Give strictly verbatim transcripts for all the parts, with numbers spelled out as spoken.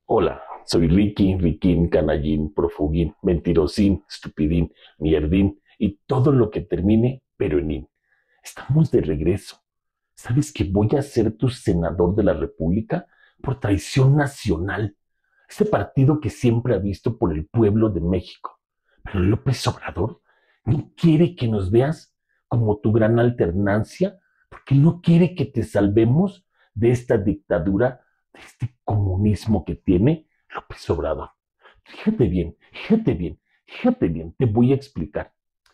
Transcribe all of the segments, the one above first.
Hola, soy Ricky, Riquín, Canallín, Profugín, Mentirosín, Estupidín, Mierdín y todo lo que termine, pero en in. Estamos de regreso. ¿Sabes que voy a ser tu senador de la República por traición nacional? Ese partido que siempre ha visto por el pueblo de México. Pero López Obrador no quiere que nos veas como tu gran alternancia, porque no quiere que te salvemos de esta dictadura, de este comunismo que tiene López Obrador. Fíjate bien, fíjate bien, fíjate bien, te voy a explicar.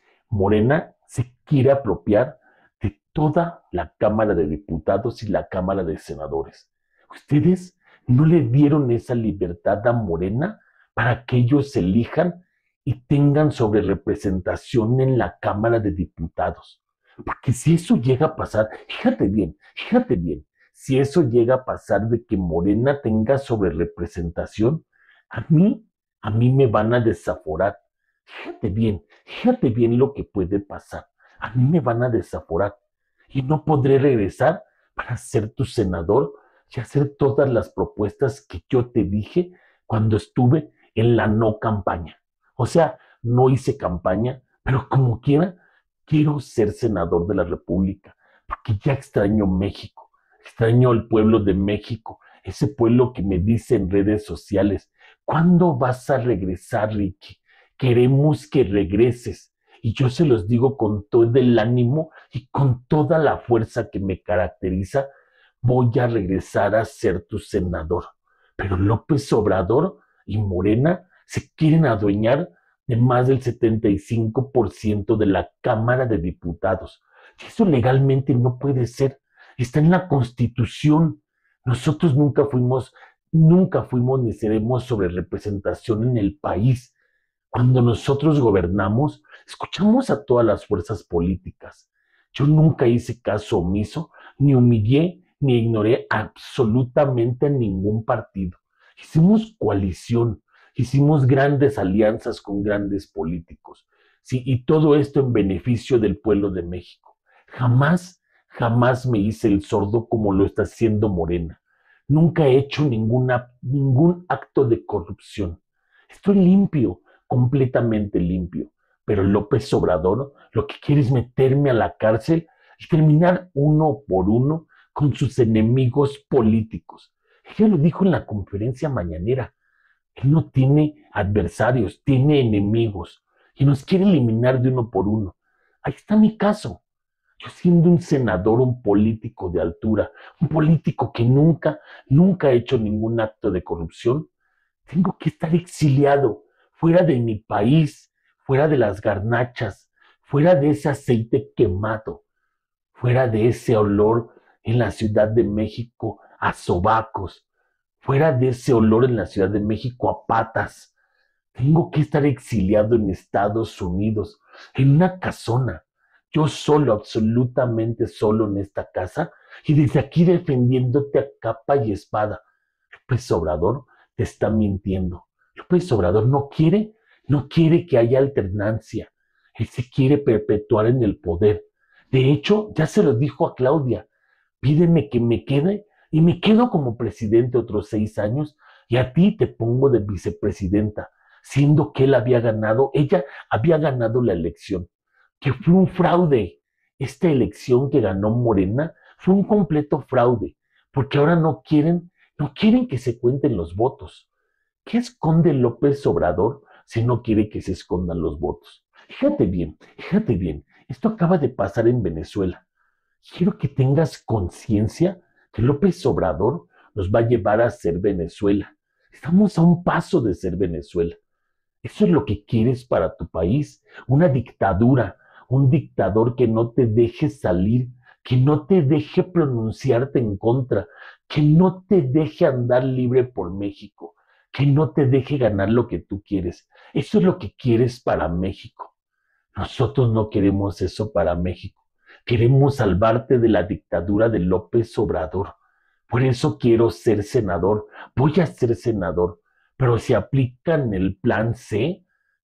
Morena se quiere apropiar de toda la Cámara de Diputados y la Cámara de Senadores. Ustedes no le dieron esa libertad a Morena para que ellos elijan y tengan sobre representación en la Cámara de Diputados. Porque si eso llega a pasar, fíjate bien, fíjate bien, si eso llega a pasar de que Morena tenga sobre representación, a mí, a mí me van a desaforar. Fíjate bien, fíjate bien lo que puede pasar. A mí me van a desaforar y no podré regresar para ser tu senador y hacer todas las propuestas que yo te dije cuando estuve en la no campaña. O sea, no hice campaña, pero como quiera, quiero ser senador de la República, porque ya extraño México, extraño el pueblo de México, ese pueblo que me dice en redes sociales, ¿cuándo vas a regresar, Ricky? Queremos que regreses. Y yo se los digo con todo el ánimo y con toda la fuerza que me caracteriza, voy a regresar a ser tu senador. Pero López Obrador y Morena se quieren adueñar de más del setenta y cinco por ciento de la Cámara de Diputados. Y eso legalmente no puede ser. Está en la Constitución. Nosotros nunca fuimos, nunca fuimos ni seremos sobre representación en el país. Cuando nosotros gobernamos, escuchamos a todas las fuerzas políticas. Yo nunca hice caso omiso, ni humillé, ni ignoré absolutamente a ningún partido. Hicimos coalición, hicimos grandes alianzas con grandes políticos. Sí, y todo esto en beneficio del pueblo de México. Jamás, jamás me hice el sordo como lo está haciendo Morena. Nunca he hecho ninguna, ningún acto de corrupción. Estoy limpio, completamente limpio. Pero López Obrador lo que quiere es meterme a la cárcel y terminar uno por uno con sus enemigos políticos. Ella lo dijo en la conferencia mañanera. Él no tiene adversarios, tiene enemigos y nos quiere eliminar de uno por uno. Ahí está mi caso. Yo siendo un senador, un político de altura, un político que nunca, nunca ha hecho ningún acto de corrupción, tengo que estar exiliado, fuera de mi país, fuera de las garnachas, fuera de ese aceite quemado, fuera de ese olor en la Ciudad de México a sobacos, fuera de ese olor en la Ciudad de México a patas. Tengo que estar exiliado en Estados Unidos, en una casona, yo solo, absolutamente solo en esta casa, y desde aquí defendiéndote a capa y espada. López Obrador te está mintiendo. López Obrador no quiere, no quiere que haya alternancia. Él se quiere perpetuar en el poder. De hecho, ya se lo dijo a Claudia, pídeme que me quede y me quedo como presidente otros seis años y a ti te pongo de vicepresidenta, siendo que él había ganado, ella había ganado la elección, que fue un fraude. Esta elección que ganó Morena fue un completo fraude, porque ahora no quieren, no quieren que se cuenten los votos. ¿Qué esconde López Obrador si no quiere que se escondan los votos? Fíjate bien, fíjate bien, esto acaba de pasar en Venezuela. Quiero que tengas conciencia que López Obrador nos va a llevar a ser Venezuela. Estamos a un paso de ser Venezuela. Eso es lo que quieres para tu país, una dictadura, un dictador que no te deje salir, que no te deje pronunciarte en contra, que no te deje andar libre por México, que no te deje ganar lo que tú quieres. Eso es lo que quieres para México. Nosotros no queremos eso para México. Queremos salvarte de la dictadura de López Obrador. Por eso quiero ser senador. Voy a ser senador. Pero si aplican el plan C,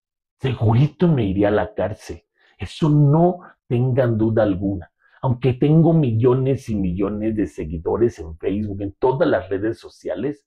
segurito me iré a la cárcel. Eso no tengan duda alguna. Aunque tengo millones y millones de seguidores en Facebook, en todas las redes sociales,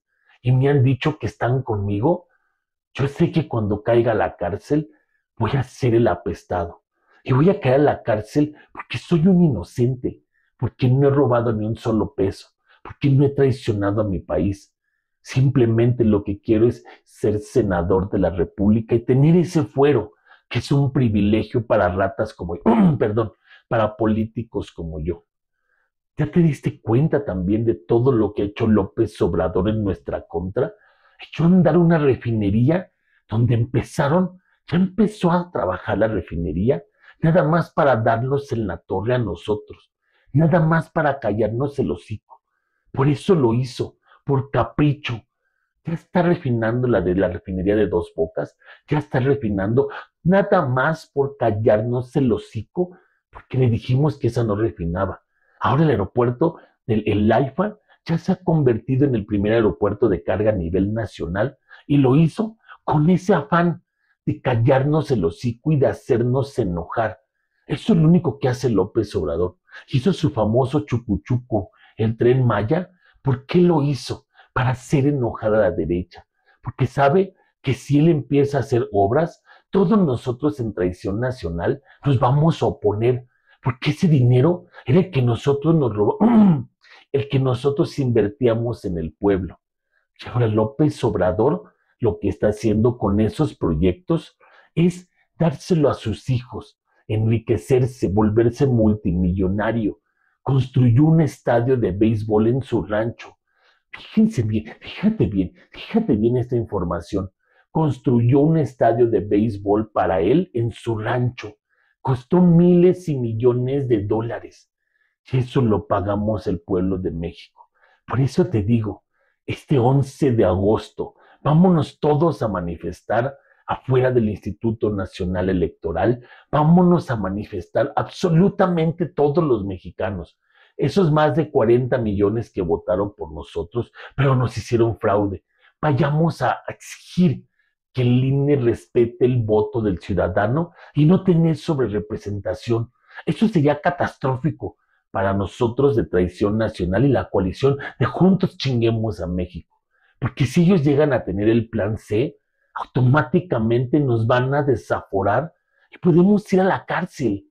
y me han dicho que están conmigo, yo sé que cuando caiga a la cárcel voy a ser el apestado. Y voy a caer a la cárcel porque soy un inocente, porque no he robado ni un solo peso, porque no he traicionado a mi país. Simplemente lo que quiero es ser senador de la República y tener ese fuero, que es un privilegio para ratas como yo, perdón, para políticos como yo. ¿Ya te diste cuenta también de todo lo que ha hecho López Obrador en nuestra contra? Echó a andar una refinería donde empezaron, ya empezó a trabajar la refinería, nada más para darnos en la torre a nosotros, nada más para callarnos el hocico. Por eso lo hizo, por capricho. Ya está refinando la de la refinería de Dos Bocas, ya está refinando nada más por callarnos el hocico, porque le dijimos que esa no refinaba. Ahora el aeropuerto del el AIFA ya se ha convertido en el primer aeropuerto de carga a nivel nacional y lo hizo con ese afán de callarnos el hocico y de hacernos enojar. Eso es lo único que hace López Obrador. Hizo su famoso chucuchuco, el Tren Maya. ¿Por qué lo hizo? Para hacer enojar a la derecha. Porque sabe que si él empieza a hacer obras, todos nosotros en Traición Nacional nos vamos a oponer, porque ese dinero era el que nosotros nos robamos, el que nosotros invertíamos en el pueblo. Y ahora López Obrador lo que está haciendo con esos proyectos es dárselo a sus hijos, enriquecerse, volverse multimillonario. Construyó un estadio de béisbol en su rancho. Fíjense bien, fíjate bien, fíjate bien esta información. Construyó un estadio de béisbol para él en su rancho. Costó miles y millones de dólares. Y eso lo pagamos el pueblo de México. Por eso te digo, este once de agosto, vámonos todos a manifestar afuera del Instituto Nacional Electoral. Vámonos a manifestar absolutamente todos los mexicanos. Esos más de cuarenta millones que votaron por nosotros, pero nos hicieron fraude. Vayamos a exigir que el I N E respete el voto del ciudadano y no tener sobrerepresentación. Eso sería catastrófico para nosotros de Traición Nacional y la coalición de Juntos Chinguemos a México. Porque si ellos llegan a tener el plan C, automáticamente nos van a desaforar y podemos ir a la cárcel.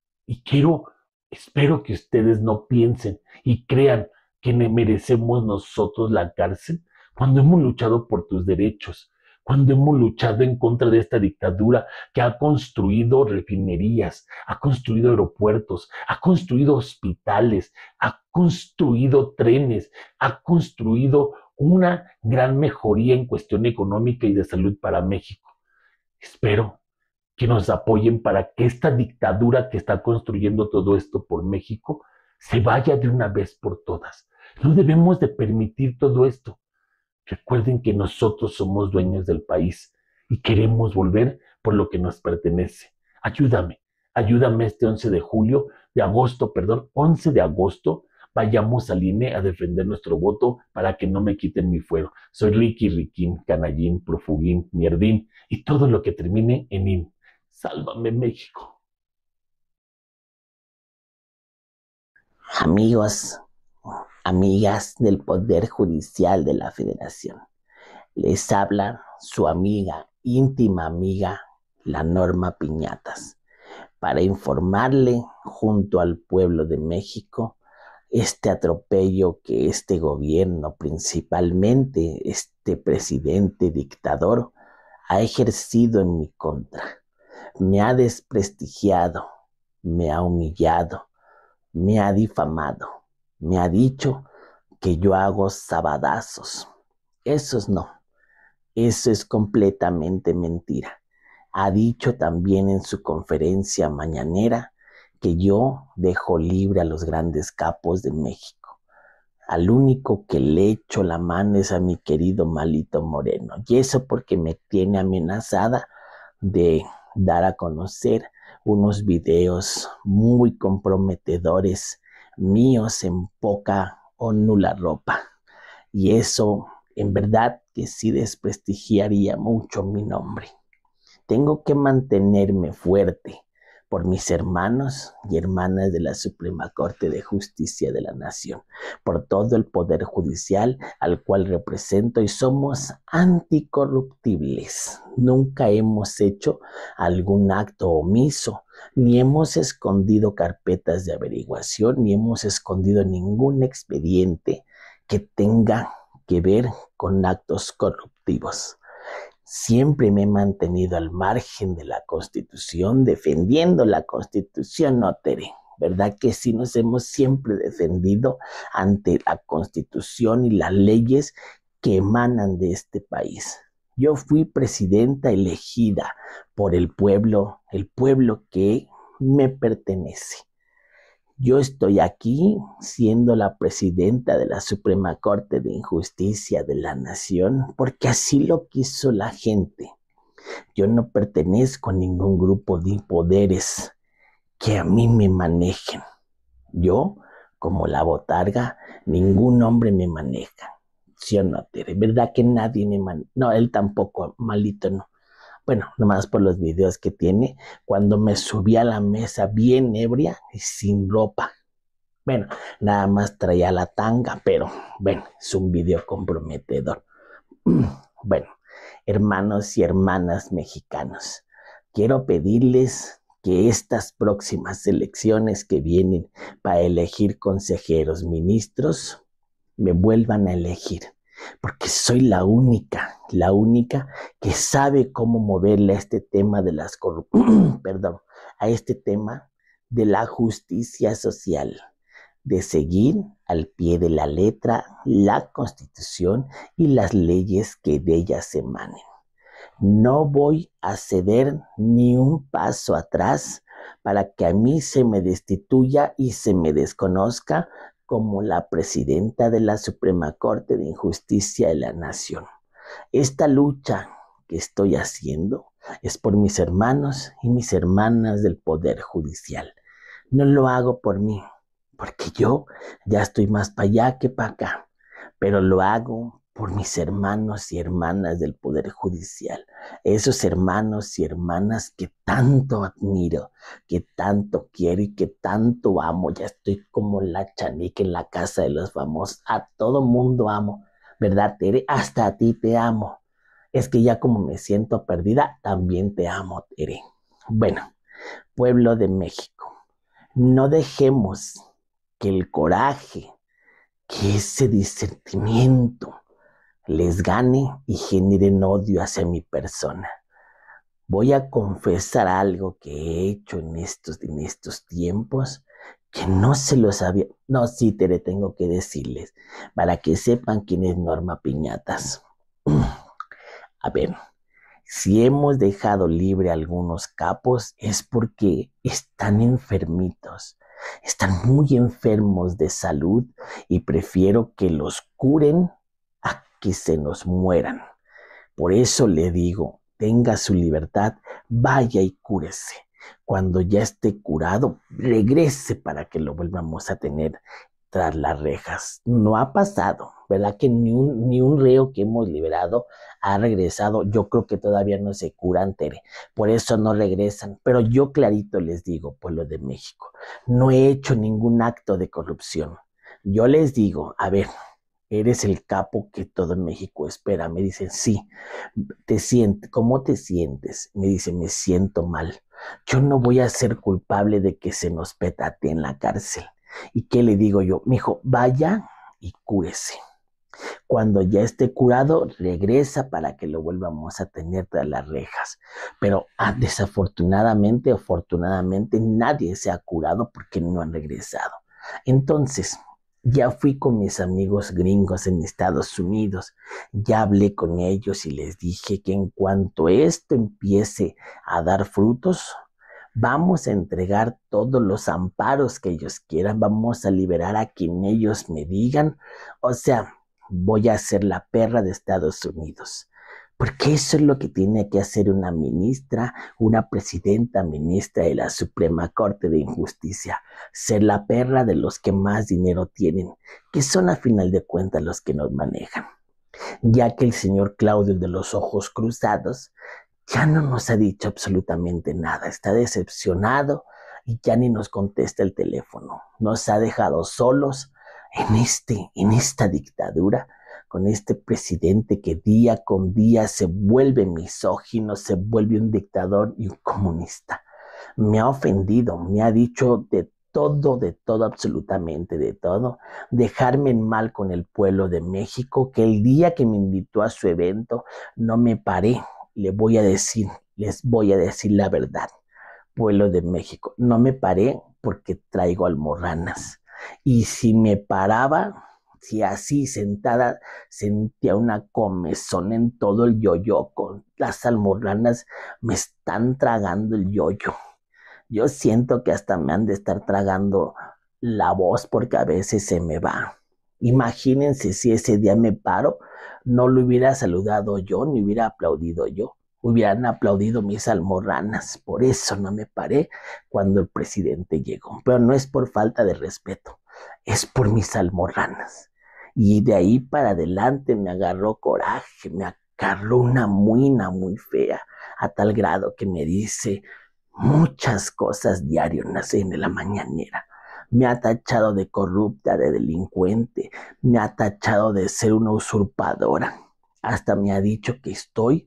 Y quiero, espero que ustedes no piensen y crean que merecemos nosotros la cárcel cuando hemos luchado por tus derechos, cuando hemos luchado en contra de esta dictadura que ha construido refinerías, ha construido aeropuertos, ha construido hospitales, ha construido trenes, ha construido una gran mejoría en cuestión económica y de salud para México. Espero que nos apoyen para que esta dictadura que está construyendo todo esto por México se vaya de una vez por todas. No debemos de permitir todo esto. Recuerden que nosotros somos dueños del país y queremos volver por lo que nos pertenece. Ayúdame, ayúdame este once de julio, de agosto, perdón, once de agosto, vayamos al I N E a defender nuestro voto para que no me quiten mi fuero. Soy Ricky, Riquín, Canallín, Profugín, Mierdín y todo lo que termine en IN. Sálvame, México. Amigos, amigas del Poder Judicial de la Federación, les habla su amiga, íntima amiga, la Norma Piñatas, para informarle junto al pueblo de México este atropello que este gobierno, principalmente este presidente dictador, ha ejercido en mi contra. Me ha desprestigiado, me ha humillado, me ha difamado, me ha dicho que yo hago sabadazos. Eso no, eso es completamente mentira. Ha dicho también en su conferencia mañanera que yo dejo libre a los grandes capos de México. Al único que le echo la mano es a mi querido Malito Moreno. Y eso porque me tiene amenazada de dar a conocer unos videos muy comprometedores míos en poca o nula ropa. Y eso en verdad que sí desprestigiaría mucho mi nombre. Tengo que mantenerme fuerte por mis hermanos y hermanas de la Suprema Corte de Justicia de la Nación, por todo el Poder Judicial al cual represento, y somos anticorruptibles. Nunca hemos hecho algún acto omiso, ni hemos escondido carpetas de averiguación, ni hemos escondido ningún expediente que tenga que ver con actos corruptivos. Siempre me he mantenido al margen de la Constitución, defendiendo la Constitución, ¿no, Tere? ¿Verdad que sí nos hemos siempre defendido ante la Constitución y las leyes que emanan de este país? Yo fui presidenta elegida por el pueblo, el pueblo que me pertenece. Yo estoy aquí siendo la presidenta de la Suprema Corte de Justicia de la Nación porque así lo quiso la gente. Yo no pertenezco a ningún grupo de poderes que a mí me manejen. Yo, como la botarga, ningún hombre me maneja. ¿Sí o no, Tere? ¿Verdad que nadie me maneja? No, él tampoco, malito no. Bueno, nomás por los videos que tiene, cuando me subí a la mesa bien ebria y sin ropa. Bueno, nada más traía la tanga, pero bueno, es un video comprometedor. Bueno, hermanos y hermanas mexicanos, quiero pedirles que estas próximas elecciones que vienen para elegir consejeros, ministros, me vuelvan a elegir. Porque soy la única, la única que sabe cómo moverle a este tema de las corrupciones, perdón, a este tema de la justicia social, de seguir al pie de la letra la Constitución y las leyes que de ellas emanen. No voy a ceder ni un paso atrás para que a mí se me destituya y se me desconozca como la presidenta de la Suprema Corte de Justicia de la Nación. Esta lucha que estoy haciendo es por mis hermanos y mis hermanas del Poder Judicial. No lo hago por mí, porque yo ya estoy más para allá que para acá, pero lo hago por mis hermanos y hermanas del Poder Judicial, esos hermanos y hermanas que tanto admiro, que tanto quiero y que tanto amo. Ya estoy como la Chaneque en la casa de los famosos, a todo mundo amo, ¿verdad, Tere? Hasta a ti te amo. Es que ya como me siento perdida, también te amo, Tere. Bueno, pueblo de México, no dejemos que el coraje, que ese disentimiento les gane y generen odio hacia mi persona. Voy a confesar algo que he hecho en estos, en estos tiempos que no se lo sabía. No, sí, Tere, tengo que decirles para que sepan quién es Norma Piñatas. A ver, si hemos dejado libre a algunos capos es porque están enfermitos. Están muy enfermos de salud y prefiero que los curen a que se nos mueran. Por eso le digo, tenga su libertad, vaya y cúrese. Cuando ya esté curado, regrese para que lo volvamos a tener tras las rejas. No ha pasado, ¿verdad? Que ni un, ni un reo que hemos liberado ha regresado. Yo creo que todavía no se curan, Tere. Por eso no regresan. Pero yo clarito les digo, pueblo de México, no he hecho ningún acto de corrupción. Yo les digo, a ver, eres el capo que todo México espera. Me dicen, sí, te sientes, ¿cómo te sientes? Me dicen, me siento mal. Yo no voy a ser culpable de que se nos petate en la cárcel. ¿Y qué le digo yo? Mijo, vaya y cúrese. Cuando ya esté curado, regresa para que lo volvamos a tener tras las rejas. Pero ah, desafortunadamente, afortunadamente, nadie se ha curado porque no han regresado. Entonces, ya fui con mis amigos gringos en Estados Unidos, ya hablé con ellos y les dije que en cuanto esto empiece a dar frutos, vamos a entregar todos los amparos que ellos quieran, vamos a liberar a quien ellos me digan. O sea, voy a ser la perra de Estados Unidos, porque eso es lo que tiene que hacer una ministra, una presidenta ministra de la Suprema Corte de Justicia, ser la perra de los que más dinero tienen, que son a final de cuentas los que nos manejan. Ya que el señor Claudio de los ojos cruzados ya no nos ha dicho absolutamente nada, está decepcionado y ya ni nos contesta el teléfono. Nos ha dejado solos en este, en esta dictadura, con este presidente que día con día se vuelve misógino, se vuelve un dictador y un comunista. Me ha ofendido, me ha dicho de todo, de todo, absolutamente de todo, dejarme en mal con el pueblo de México, que el día que me invitó a su evento no me paré. Le voy a decir, les voy a decir la verdad, pueblo de México, no me paré porque traigo almorranas. Y si me paraba, si así sentada sentía una comezón en todo el yoyo, con las almorranas me están tragando el yoyo. Yo siento que hasta me han de estar tragando la voz porque a veces se me va. Imagínense si ese día me paro, no lo hubiera saludado yo, ni hubiera aplaudido yo. Hubieran aplaudido mis almorranas. Por eso no me paré cuando el presidente llegó. Pero no es por falta de respeto, es por mis almorranas. Y de ahí para adelante me agarró coraje, me agarró una muina muy fea, a tal grado que me dice muchas cosas diario en la mañanera. Me ha tachado de corrupta, de delincuente, me ha tachado de ser una usurpadora. Hasta me ha dicho que estoy,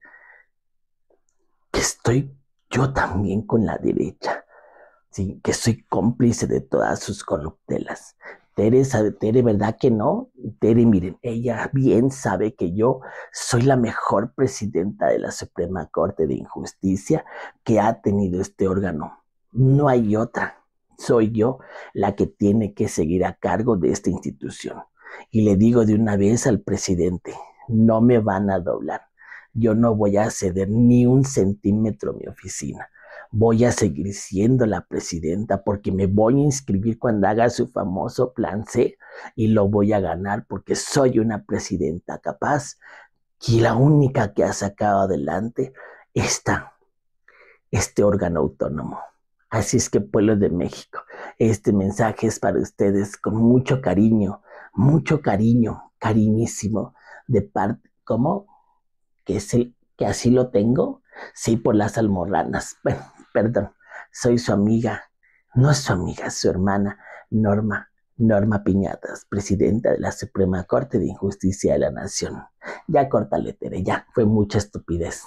que estoy yo también con la derecha, ¿sí? Que soy cómplice de todas sus corruptelas. Tere, sabe, Tere, ¿verdad que no? Tere, miren, ella bien sabe que yo soy la mejor presidenta de la Suprema Corte de Injusticia que ha tenido este órgano. No hay otra. Soy yo la que tiene que seguir a cargo de esta institución. Y le digo de una vez al presidente, no me van a doblar. Yo no voy a ceder ni un centímetro a mi oficina. Voy a seguir siendo la presidenta porque me voy a inscribir cuando haga su famoso plan C y lo voy a ganar porque soy una presidenta capaz y la única que ha sacado adelante esta, este órgano autónomo. Así es que, pueblo de México, este mensaje es para ustedes con mucho cariño, mucho cariño, cariñísimo, de parte, ¿cómo? ¿Que, es el, que así lo tengo? Sí, por las almorranas. Bueno, perdón, soy su amiga, no es su amiga, es su hermana, Norma, Norma Piñatas, presidenta de la Suprema Corte de Injusticia de la Nación. Ya córtale, Tere, ya, fue mucha estupidez.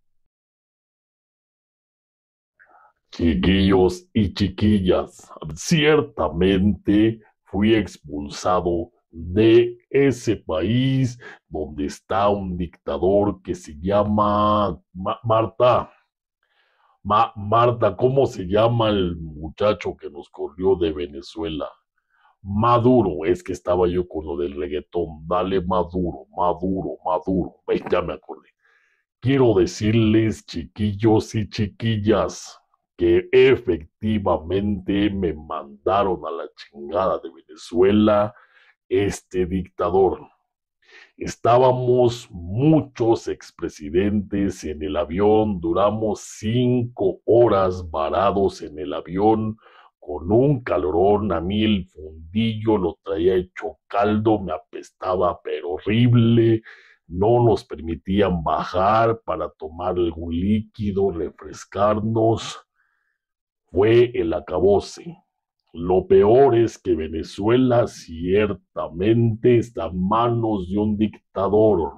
Chiquillos y chiquillas, ciertamente fui expulsado de ese país donde está un dictador que se llama Ma- Marta. Ma- Marta, ¿cómo se llama el muchacho que nos corrió de Venezuela? Maduro, es que estaba yo con lo del reggaetón. Dale Maduro, Maduro, Maduro. Ven, ya me acordé. Quiero decirles, chiquillos y chiquillas, que efectivamente me mandaron a la chingada de Venezuela este dictador. Estábamos muchos expresidentes en el avión, duramos cinco horas varados en el avión con un calorón. A mí el fundillo lo traía hecho caldo, me apestaba pero horrible. No nos permitían bajar para tomar algún líquido, refrescarnos. Fue el acabose. Lo peor es que Venezuela ciertamente está en manos de un dictador.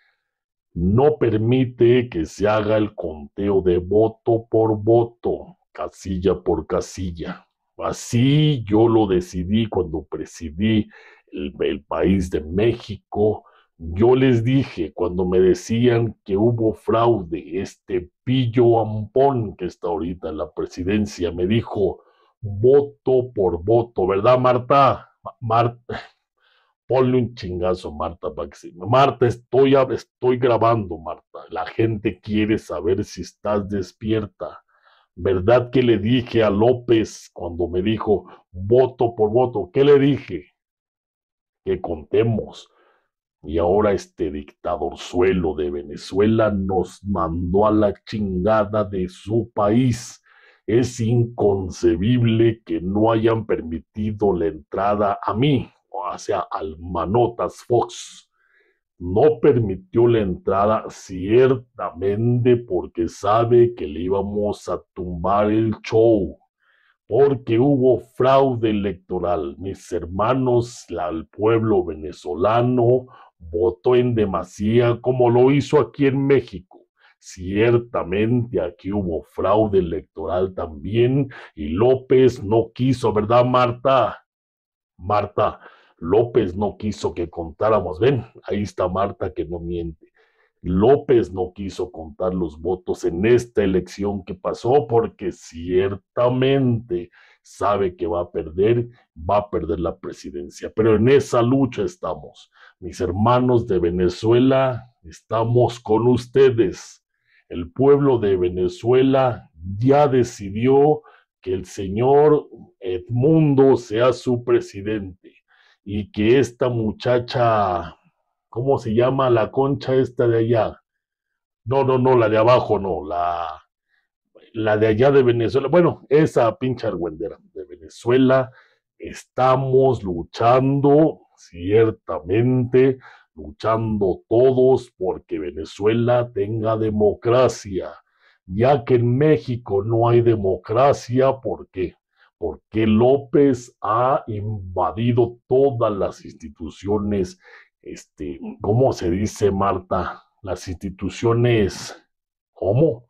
No permite que se haga el conteo de voto por voto, casilla por casilla. Así yo lo decidí cuando presidí el, el país de México. Yo les dije cuando me decían que hubo fraude, este pillo ampón que está ahorita en la presidencia me dijo voto por voto, ¿verdad, Marta? Marta, ponle un chingazo, Marta, para que se... Marta, estoy, estoy grabando, Marta. La gente quiere saber si estás despierta. ¿Verdad que le dije a López cuando me dijo voto por voto? ¿Qué le dije? Que contemos. Y ahora este dictadorzuelo de Venezuela nos mandó a la chingada de su país. Es inconcebible que no hayan permitido la entrada a mí, o sea, al Manotas Fox. no permitió la entrada ciertamente porque sabe que le íbamos a tumbar el show, porque hubo fraude electoral. Mis hermanos, la, el pueblo venezolano votó en demasía como lo hizo aquí en México. Ciertamente aquí hubo fraude electoral también y López no quiso, ¿verdad, Marta? Marta, López no quiso que contáramos. Ven, ahí está Marta que no miente. López no quiso contar los votos en esta elección que pasó porque ciertamente sabe que va a perder, va a perder la presidencia. Pero en esa lucha estamos. Mis hermanos de Venezuela, estamos con ustedes. El pueblo de Venezuela ya decidió que el señor Edmundo sea su presidente y que esta muchacha, ¿cómo se llama la concha esta de allá? No, no, no, la de abajo no, la, la de allá de Venezuela. Bueno, esa pinche argüendera de Venezuela. Estamos luchando, ciertamente, luchando todos porque Venezuela tenga democracia, ya que en México no hay democracia. ¿Por qué? Porque López ha invadido todas las instituciones, este, ¿cómo se dice, Marta? Las instituciones, ¿cómo?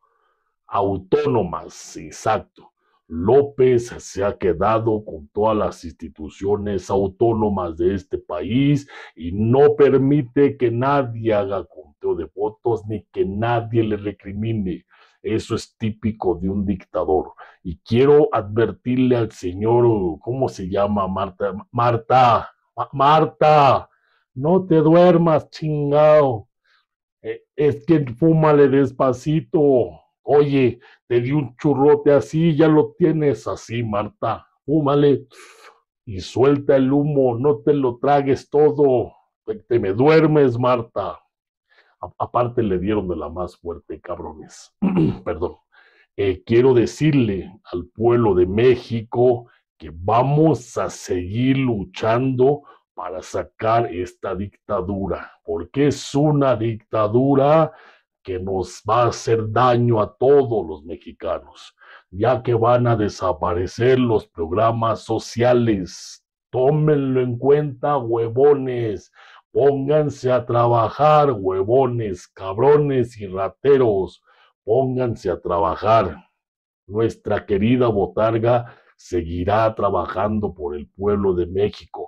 Autónomas, exacto. López se ha quedado con todas las instituciones autónomas de este país y no permite que nadie haga conteo de votos ni que nadie le recrimine. Eso es típico de un dictador. Y quiero advertirle al señor, ¿cómo se llama, Marta? Marta, Marta, no te duermas, chingado. Eh, es que fúmale despacito. Oye, te di un churrote así, ya lo tienes así, Marta. Fúmale y suelta el humo, no te lo tragues todo. Te, te me duermes, Marta. A, aparte le dieron de la más fuerte, cabrones. Perdón. Eh, quiero decirle al pueblo de México que vamos a seguir luchando para sacar esta dictadura, porque es una dictadura que nos va a hacer daño a todos los mexicanos, ya que van a desaparecer los programas sociales. Tómenlo en cuenta, huevones. Pónganse a trabajar, huevones, cabrones y rateros. Pónganse a trabajar. Nuestra querida botarga seguirá trabajando por el pueblo de México,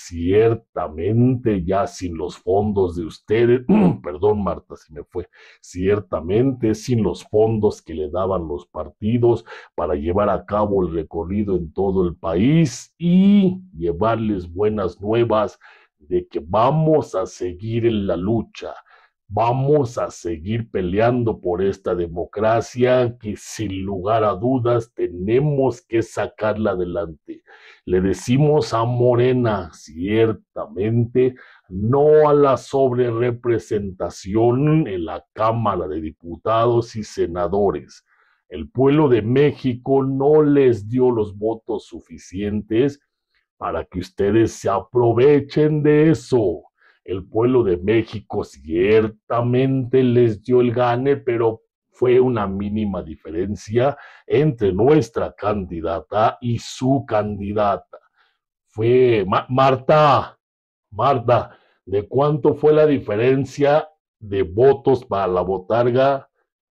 ciertamente ya sin los fondos de ustedes, perdón Marta, se me fue, ciertamente sin los fondos que le daban los partidos para llevar a cabo el recorrido en todo el país y llevarles buenas nuevas de que vamos a seguir en la lucha. Vamos a seguir peleando por esta democracia que sin lugar a dudas tenemos que sacarla adelante. Le decimos a Morena, ciertamente, no a la sobrerepresentación en la Cámara de Diputados y Senadores. El pueblo de México no les dio los votos suficientes para que ustedes se aprovechen de eso. El pueblo de México ciertamente les dio el gane, pero fue una mínima diferencia entre nuestra candidata y su candidata. Fue Ma Marta, Marta, ¿de cuánto fue la diferencia de votos para la botarga?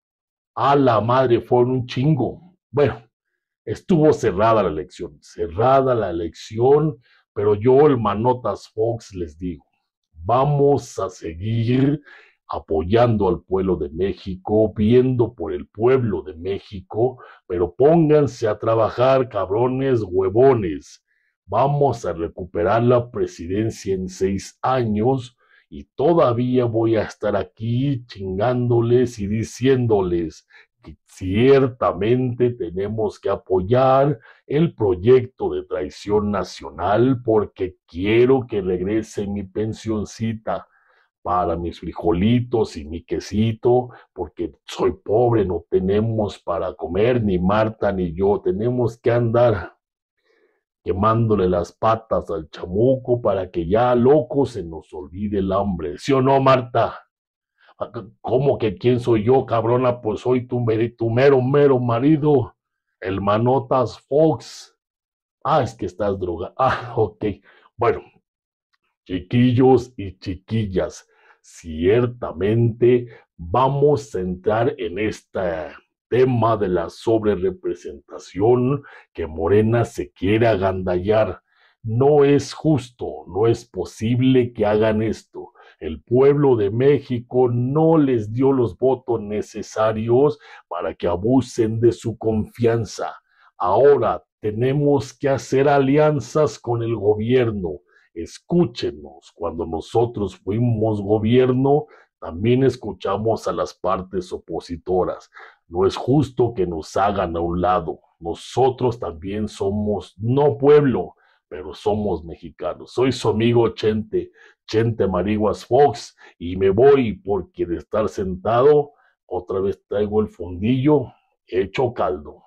A la madre, fueron un chingo. Bueno, estuvo cerrada la elección, cerrada la elección, pero yo, el Manotas Fox, les digo, vamos a seguir apoyando al pueblo de México, viendo por el pueblo de México, pero pónganse a trabajar, cabrones huevones. Vamos a recuperar la presidencia en seis años y todavía voy a estar aquí chingándoles y diciéndoles que ciertamente tenemos que apoyar el proyecto de traición nacional porque quiero que regrese mi pensioncita para mis frijolitos y mi quesito, porque soy pobre, no tenemos para comer, ni Marta ni yo, tenemos que andar quemándole las patas al chamuco para que ya loco se nos olvide el hambre. ¿Sí o no, Marta? ¿Cómo que quién soy yo, cabrona? Pues soy tu, tu mero, mero marido, el Manotas Fox. Ah, es que estás droga. Ah, ok. Bueno, chiquillos y chiquillas, ciertamente vamos a entrar en este tema de la sobrerepresentación que Morena se quiere agandallar. No es justo, no es posible que hagan esto. El pueblo de México no les dio los votos necesarios para que abusen de su confianza. Ahora tenemos que hacer alianzas con el gobierno. Escúchenos, cuando nosotros fuimos gobierno, también escuchamos a las partes opositoras. No es justo que nos hagan a un lado. Nosotros también somos, no pueblo, pero somos mexicanos. Soy su amigo Chente, Chente Mariguas Fox, y me voy porque de estar sentado, otra vez traigo el fundillo hecho caldo.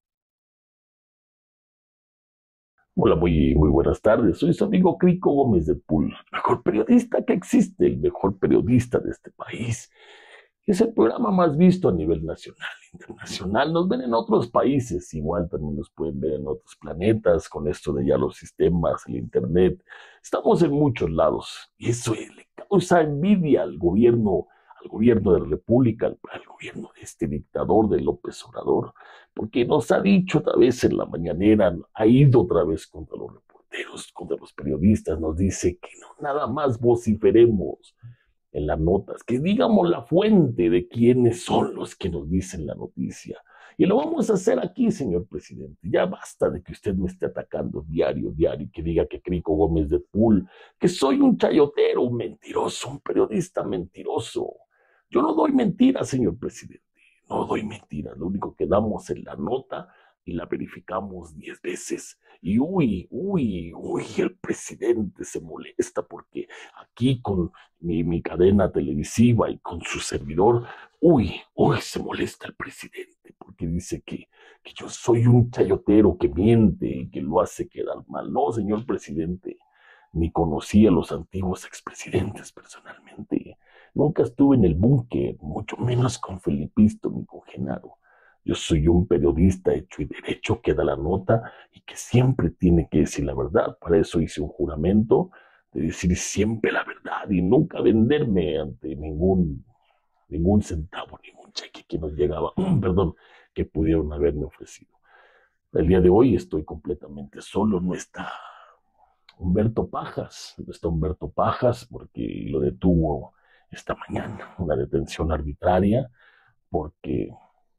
Hola, muy, muy buenas tardes. Soy su amigo Crico Gómez de Pool, el mejor periodista que existe, el mejor periodista de este país. Es el programa más visto a nivel nacional, internacional. Nos ven en otros países, igual también nos pueden ver en otros planetas, con esto de ya los sistemas, el internet. Estamos en muchos lados y eso le causa envidia al gobierno, al gobierno de la República, al, al gobierno de este dictador de López Obrador, porque nos ha dicho otra vez en la mañanera, ha ido otra vez contra los reporteros, contra los periodistas, nos dice que no, nada más vociferemos en las notas, que digamos la fuente de quiénes son los que nos dicen la noticia. Y lo vamos a hacer aquí, señor presidente. Ya basta de que usted me esté atacando diario, diario, que diga que Crico Gómez de Pool, que soy un chayotero, un mentiroso, un periodista mentiroso. Yo no doy mentiras, señor presidente. No doy mentiras. Lo único que damos es la nota y la verificamos diez veces. Y uy, uy, uy, el presidente se molesta porque aquí con mi, mi cadena televisiva y con su servidor, uy, uy, se molesta el presidente porque dice que, que yo soy un chayotero que miente y que lo hace quedar mal. No, señor presidente, ni conocí a los antiguos expresidentes personalmente. Nunca estuve en el búnker, mucho menos con Felipisto ni con Genaro. Yo soy un periodista hecho y derecho que da la nota y que siempre tiene que decir la verdad. Para eso hice un juramento de decir siempre la verdad y nunca venderme ante ningún, ningún centavo, ningún cheque que nos llegaba, perdón, que pudieron haberme ofrecido. El día de hoy estoy completamente solo, no está Humberto Pajas, no está Humberto Pajas porque lo detuvo esta mañana, una detención arbitraria, porque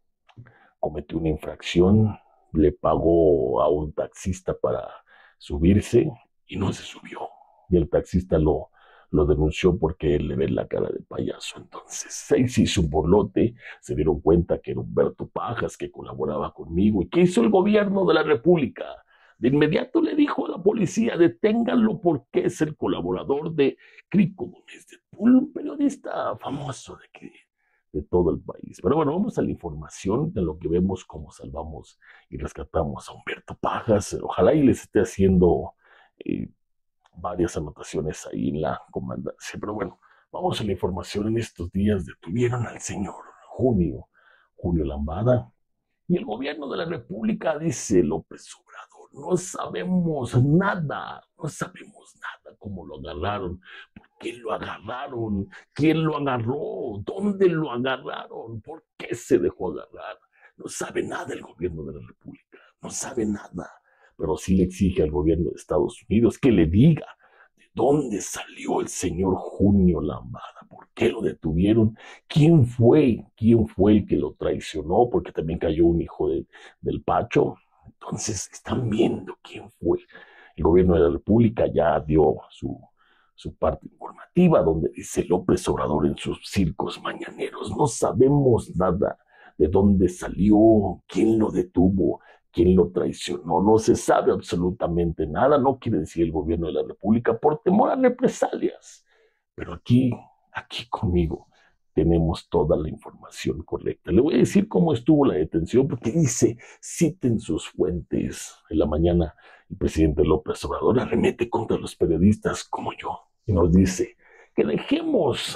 cometió una infracción, le pagó a un taxista para subirse y no se subió. Y el taxista lo, lo denunció porque él le ve la cara de payaso. Entonces, ahí se hizo un borlote, se dieron cuenta que era Humberto Pajas, que colaboraba conmigo. ¿Y qué hizo el gobierno de la República? De inmediato le dijo a la policía, deténganlo porque es el colaborador de Crico Gómez de Pool, un periodista famoso de que de todo el país. Pero bueno, vamos a la información de lo que vemos, cómo salvamos y rescatamos a Humberto Pajas. Ojalá y les esté haciendo eh, varias anotaciones ahí en la comandancia. Pero bueno, vamos a la información. En estos días detuvieron al señor Junio, Junio Lambada, y el gobierno de la República dice López Obrador, no sabemos nada, no sabemos nada cómo lo agarraron, por qué lo agarraron, quién lo agarró, dónde lo agarraron, por qué se dejó agarrar. No sabe nada el gobierno de la República, no sabe nada, pero sí le exige al gobierno de Estados Unidos que le diga de dónde salió el señor Junio Lambada, por qué lo detuvieron, quién fue, quién fue el que lo traicionó, porque también cayó un hijo de, del Pacho. Entonces están viendo quién fue. El gobierno de la República ya dio su, su parte informativa, donde dice López Obrador en sus circos mañaneros, no sabemos nada de dónde salió, quién lo detuvo, quién lo traicionó, no se sabe absolutamente nada, no quiere decir el gobierno de la República por temor a represalias. Pero aquí, aquí conmigo, tenemos toda la información correcta. Le voy a decir cómo estuvo la detención, porque dice, citen sus fuentes. En la mañana, el presidente López Obrador arremete contra los periodistas como yo y nos dice que dejemos,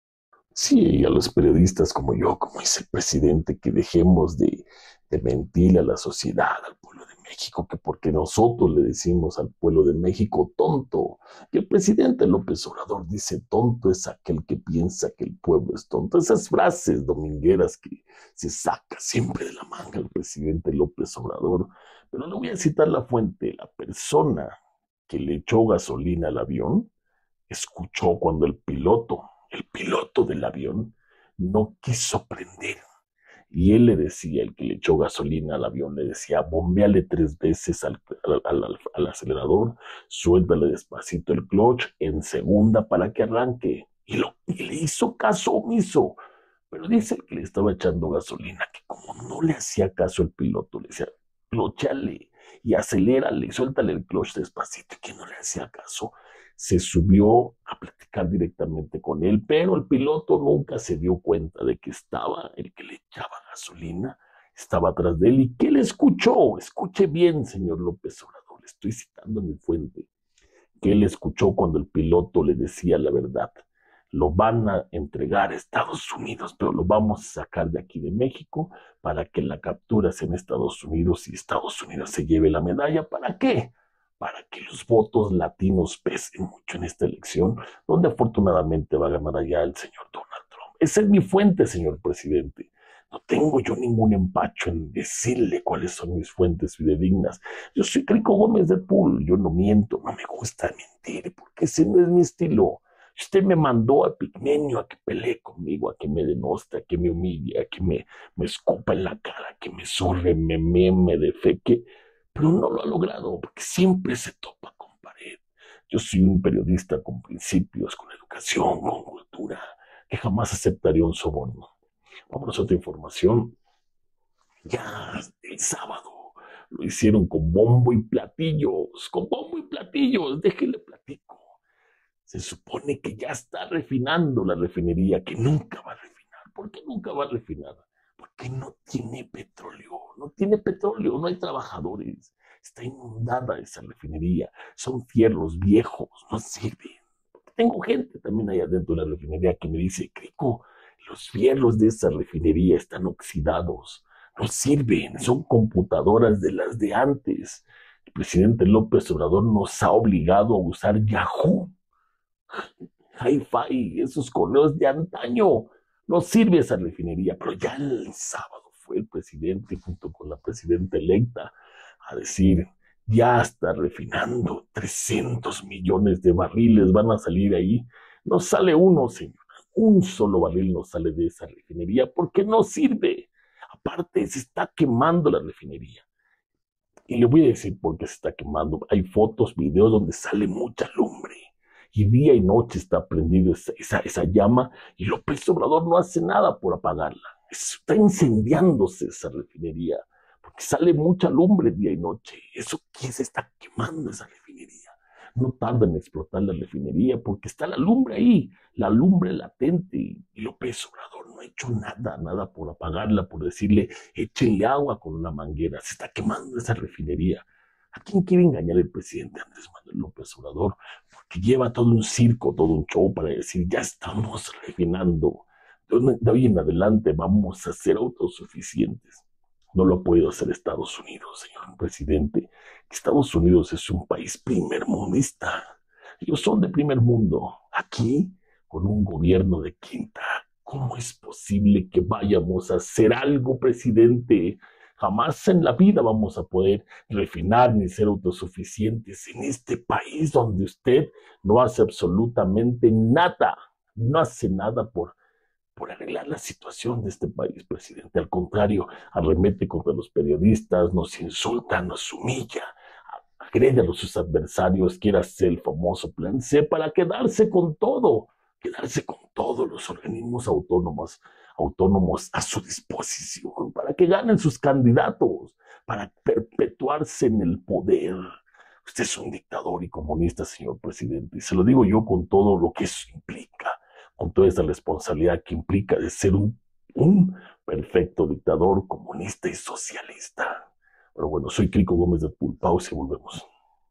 sí, a los periodistas como yo, como dice el presidente, que dejemos de, de mentir a la sociedad, al pueblo de México, que porque nosotros le decimos al pueblo de México tonto, que el presidente López Obrador dice tonto es aquel que piensa que el pueblo es tonto. Esas frases domingueras que se saca siempre de la manga el presidente López Obrador. Pero le voy a citar la fuente. La persona que le echó gasolina al avión escuchó cuando el piloto, el piloto del avión, no quiso prender. Y él le decía, el que le echó gasolina al avión, le decía, bombeale tres veces al, al, al, al acelerador, suéltale despacito el clutch en segunda para que arranque. Y, lo, y le hizo caso omiso. Pero dice el que le estaba echando gasolina, que como no le hacía caso el piloto, le decía, clochale y acelérale, suéltale el clutch despacito, que no le hacía caso, se subió a platicar directamente con él, pero el piloto nunca se dio cuenta de que estaba el que le echaba gasolina, estaba atrás de él y que él escuchó, escuche bien, señor López Obrador, le estoy citando mi fuente, que él escuchó cuando el piloto le decía la verdad. Lo van a entregar a Estados Unidos, pero lo vamos a sacar de aquí de México para que la captura sea en Estados Unidos y Estados Unidos se lleve la medalla. ¿Para qué? Para que los votos latinos pesen mucho en esta elección, donde afortunadamente va a ganar allá el señor Donald Trump. Esa es mi fuente, señor presidente. No tengo yo ningún empacho en decirle cuáles son mis fuentes fidedignas. Yo soy Crico Gómez de Pool, yo no miento, no me gusta mentir, porque ese no es mi estilo. Usted me mandó a Pigmenio a que pelee conmigo, a que me denoste, a que me humille, a que me, me escupa en la cara, que me zorre, me meme, defeque, pero no lo ha logrado, porque siempre se topa con pared. Yo soy un periodista con principios, con educación, con cultura, que jamás aceptaría un soborno. Vamos a otra información. Ya el sábado lo hicieron con bombo y platillos, con bombo y platillos, déjele platico. Se supone que ya está refinando la refinería, que nunca va a refinar. ¿Por qué nunca va a refinar? Porque no tiene petróleo, no tiene petróleo, no hay trabajadores. Está inundada esa refinería, son fierros viejos, no sirven. Tengo gente también ahí adentro de la refinería que me dice, Crico, los fierros de esa refinería están oxidados, no sirven, son computadoras de las de antes. El presidente López Obrador nos ha obligado a usar Yahoo, Hi-Fi, esos correos de antaño. No sirve esa refinería, pero ya el sábado fue el presidente junto con la presidenta electa a decir, ya está refinando trescientos millones de barriles, van a salir ahí. No sale uno, señora, un solo barril no sale de esa refinería porque no sirve. Aparte, se está quemando la refinería. Y le voy a decir por qué se está quemando. Hay fotos, videos donde sale mucha lumbre. Y día y noche está prendido esa, esa, esa llama y López Obrador no hace nada por apagarla. Está incendiándose esa refinería porque sale mucha lumbre día y noche. ¿Eso qué se está quemando esa refinería? No tarda en explotar la refinería porque está la lumbre ahí, la lumbre latente. Y López Obrador no ha hecho nada, nada por apagarla, por decirle, échenle agua con una manguera. Se está quemando esa refinería. ¿A quién quiere engañar el presidente Andrés Manuel López Obrador? Porque lleva todo un circo, todo un show para decir, ya estamos refinando. De hoy en adelante vamos a ser autosuficientes. No lo ha podido hacer Estados Unidos, señor presidente. Estados Unidos es un país primermundista. Ellos son de primer mundo. Aquí, con un gobierno de quinta, ¿cómo es posible que vayamos a hacer algo, presidente? Jamás en la vida vamos a poder refinar ni ser autosuficientes en este país donde usted no hace absolutamente nada, no hace nada por, por arreglar la situación de este país, presidente. Al contrario, arremete contra los periodistas, nos insulta, nos humilla, agrede a sus adversarios, quiere hacer el famoso plan C para quedarse con todo, quedarse con todos los organismos autónomos autónomos a su disposición para que ganen sus candidatos, para perpetuarse en el poder. Usted es un dictador y comunista, señor presidente, y se lo digo yo con todo lo que eso implica, con toda esa responsabilidad que implica de ser un, un perfecto dictador comunista y socialista. Pero bueno, soy Crico Gómez de Pool. Pausa y volvemos.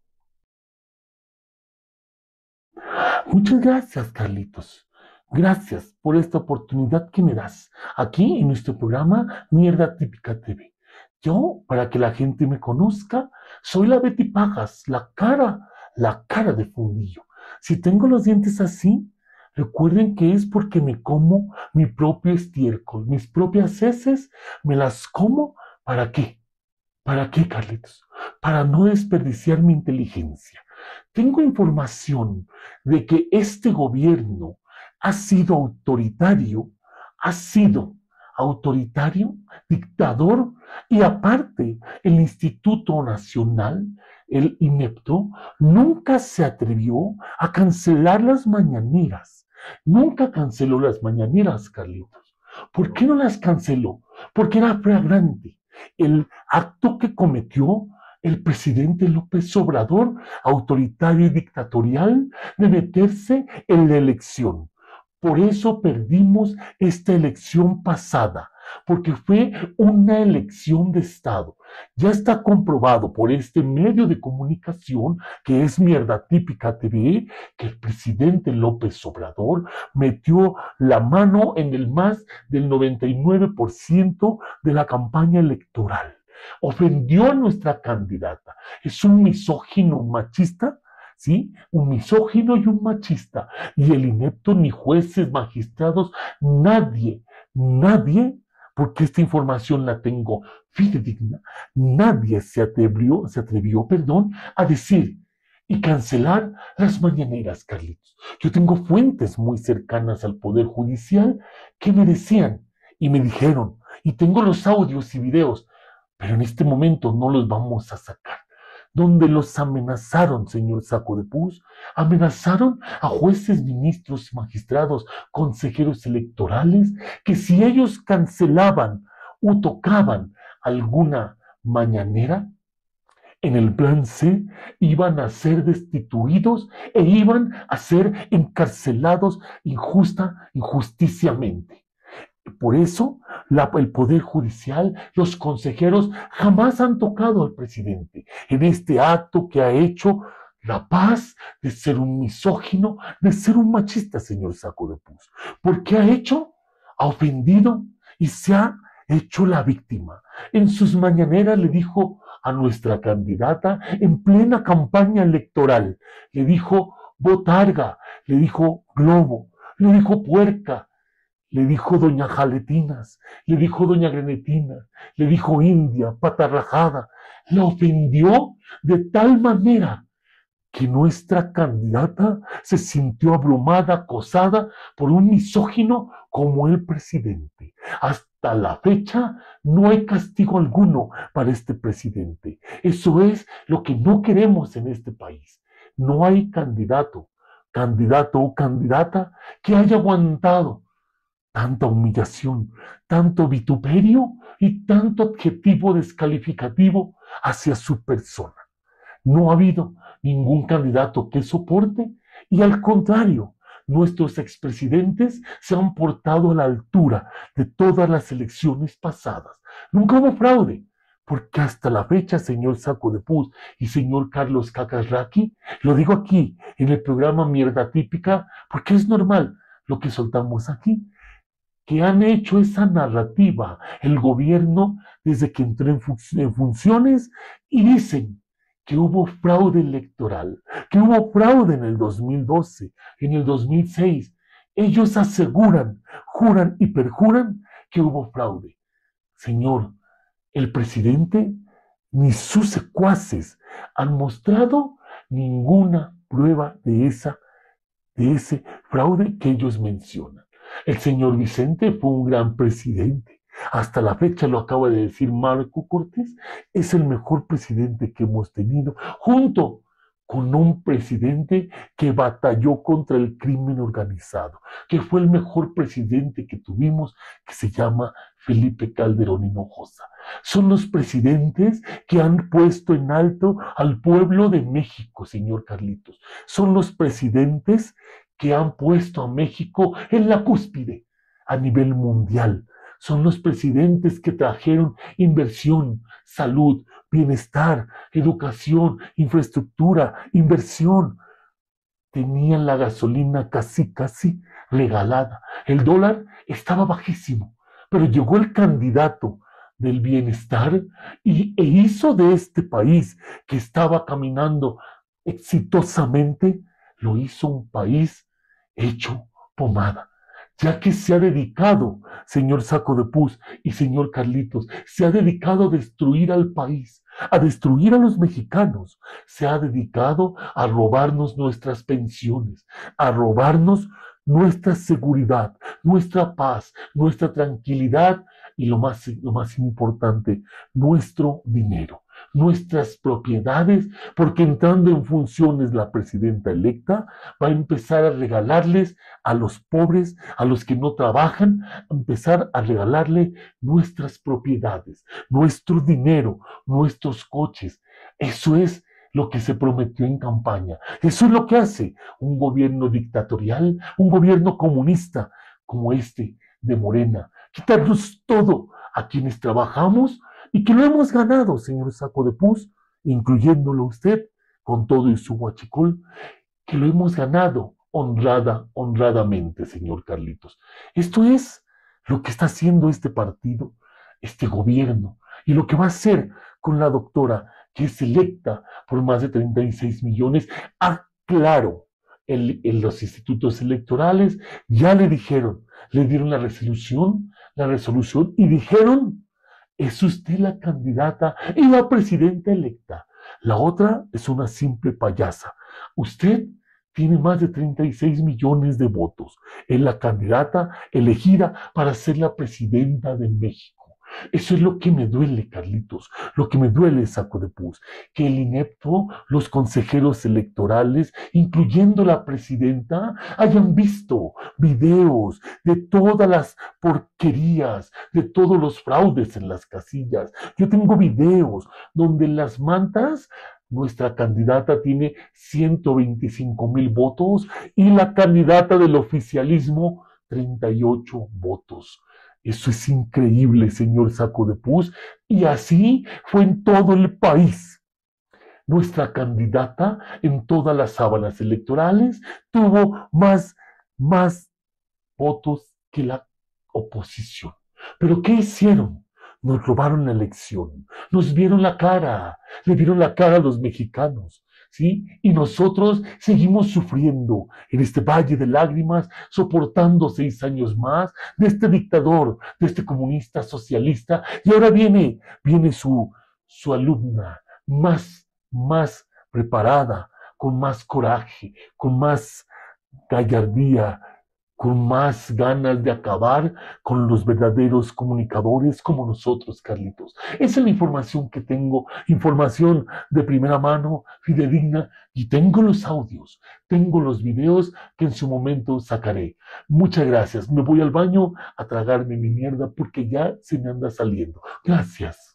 Muchas gracias, Carlitos. Gracias por esta oportunidad que me das aquí en nuestro programa Mierda Típica T V. Yo, para que la gente me conozca, soy la Betty Pagas, la cara, la cara de fundillo. Si tengo los dientes así, recuerden que es porque me como mi propio estiércol, mis propias heces, me las como, ¿para qué? ¿Para qué, Carlitos? Para no desperdiciar mi inteligencia. Tengo información de que este gobierno ha sido autoritario, ha sido autoritario, dictador, y aparte el Instituto Nacional, el INEPTO, nunca se atrevió a cancelar las mañaneras. Nunca canceló las mañaneras, Carlitos. ¿Por qué no las canceló? Porque era flagrante el acto que cometió el presidente López Obrador, autoritario y dictatorial, de meterse en la elección. Por eso perdimos esta elección pasada, porque fue una elección de Estado. Ya está comprobado por este medio de comunicación, que es Mierda Típica T V, que el presidente López Obrador metió la mano en el más del noventa y nueve por ciento de la campaña electoral. Ofendió a nuestra candidata. Es un misógino, un machista, ¿sí? Un misógino y un machista. Y el inepto, ni jueces, magistrados, nadie, nadie, porque esta información la tengo fidedigna, nadie se atrevió, se atrevió, perdón, a decir y cancelar las mañaneras, Carlitos. Yo tengo fuentes muy cercanas al Poder Judicial que me decían y me dijeron, y tengo los audios y videos, pero en este momento no los vamos a sacar, donde los amenazaron, señor Saco de Pus, amenazaron a jueces, ministros, magistrados, consejeros electorales, que si ellos cancelaban o tocaban alguna mañanera, en el plan C iban a ser destituidos e iban a ser encarcelados injusta, injusticiamente. Por eso, la, el Poder Judicial, los consejeros jamás han tocado al presidente en este acto que ha hecho la paz de ser un misógino, de ser un machista, señor Saco de Pus. ¿Por qué ha hecho? Ha ofendido y se ha hecho la víctima. En sus mañaneras le dijo a nuestra candidata en plena campaña electoral, le dijo botarga, le dijo globo, le dijo puerca, le dijo doña Jaletinas, le dijo doña Grenetina, le dijo india, patarrajada, la ofendió de tal manera que nuestra candidata se sintió abrumada, acosada por un misógino como el presidente. Hasta la fecha no hay castigo alguno para este presidente. Eso es lo que no queremos en este país. No hay candidato, candidato o candidata que haya aguantado tanta humillación, tanto vituperio y tanto adjetivo descalificativo hacia su persona. No ha habido ningún candidato que soporte y al contrario, nuestros expresidentes se han portado a la altura de todas las elecciones pasadas. Nunca hubo fraude, porque hasta la fecha, señor Saco de Pus y señor Carlos Kakarraki, lo digo aquí en el programa Mierda Típica, porque es normal lo que soltamos aquí, que han hecho esa narrativa el gobierno desde que entró en, fun en funciones y dicen que hubo fraude electoral, que hubo fraude en el dos mil doce, en el dos mil seis. Ellos aseguran, juran y perjuran que hubo fraude. Señor, el presidente ni sus secuaces han mostrado ninguna prueba de, esa, de ese fraude que ellos mencionan. El señor Vicente fue un gran presidente. Hasta la fecha, lo acaba de decir Marco Cortés, es el mejor presidente que hemos tenido, junto con un presidente que batalló contra el crimen organizado, que fue el mejor presidente que tuvimos, que se llama Felipe Calderón Hinojosa. Son los presidentes que han puesto en alto al pueblo de México, señor Carlitos. Son los presidentes que han puesto a México en la cúspide a nivel mundial. Son los presidentes que trajeron inversión, salud, bienestar, educación, infraestructura, inversión. Tenían la gasolina casi, casi regalada. El dólar estaba bajísimo, pero llegó el candidato del bienestar y, e hizo de este país que estaba caminando exitosamente, lo hizo un país hecho pomada, ya que se ha dedicado, señor Saco de Pus y señor Carlitos, se ha dedicado a destruir al país, a destruir a los mexicanos, se ha dedicado a robarnos nuestras pensiones, a robarnos nuestra seguridad, nuestra paz, nuestra tranquilidad y lo más, lo más importante, nuestro dinero, nuestras propiedades, porque entrando en funciones la presidenta electa va a empezar a regalarles a los pobres, a los que no trabajan, a empezar a regalarle nuestras propiedades, nuestro dinero, nuestros coches. Eso es lo que se prometió en campaña. Eso es lo que hace un gobierno dictatorial, un gobierno comunista como este de Morena. Quitarnos todo a quienes trabajamos y que lo hemos ganado, señor Saco de Pus, incluyéndolo usted, con todo y su huachicol, que lo hemos ganado honrada, honradamente, señor Carlitos. Esto es lo que está haciendo este partido, este gobierno, y lo que va a hacer con la doctora, que es electa por más de treinta y seis millones. Ah, claro, en, en los institutos electorales ya le dijeron, le dieron la resolución, la resolución, y dijeron, es usted la candidata y la presidenta electa. La otra es una simple payasa. Usted tiene más de treinta y seis millones de votos. Es la candidata elegida para ser la presidenta de México. Eso es lo que me duele, Carlitos. Lo que me duele, Saco de Pus, que el inepto, los consejeros electorales, incluyendo la presidenta, hayan visto videos de todas las porquerías, de todos los fraudes en las casillas. Yo tengo videos donde en las mantas nuestra candidata tiene ciento veinticinco mil votos y la candidata del oficialismo treinta y ocho votos. Eso es increíble, señor Saco de Pus, y así fue en todo el país. Nuestra candidata en todas las sábanas electorales tuvo más, más votos que la oposición. ¿Pero qué hicieron? Nos robaron la elección, nos vieron la cara, le vieron la cara a los mexicanos, ¿sí? Y nosotros seguimos sufriendo en este valle de lágrimas, soportando seis años más de este dictador, de este comunista socialista, y ahora viene, viene su, su alumna más, más preparada, con más coraje, con más gallardía, con más ganas de acabar con los verdaderos comunicadores como nosotros, Carlitos. Esa es la información que tengo, información de primera mano, fidedigna, y tengo los audios, tengo los videos que en su momento sacaré. Muchas gracias. Me voy al baño a tragarme mi mierda porque ya se me anda saliendo. Gracias.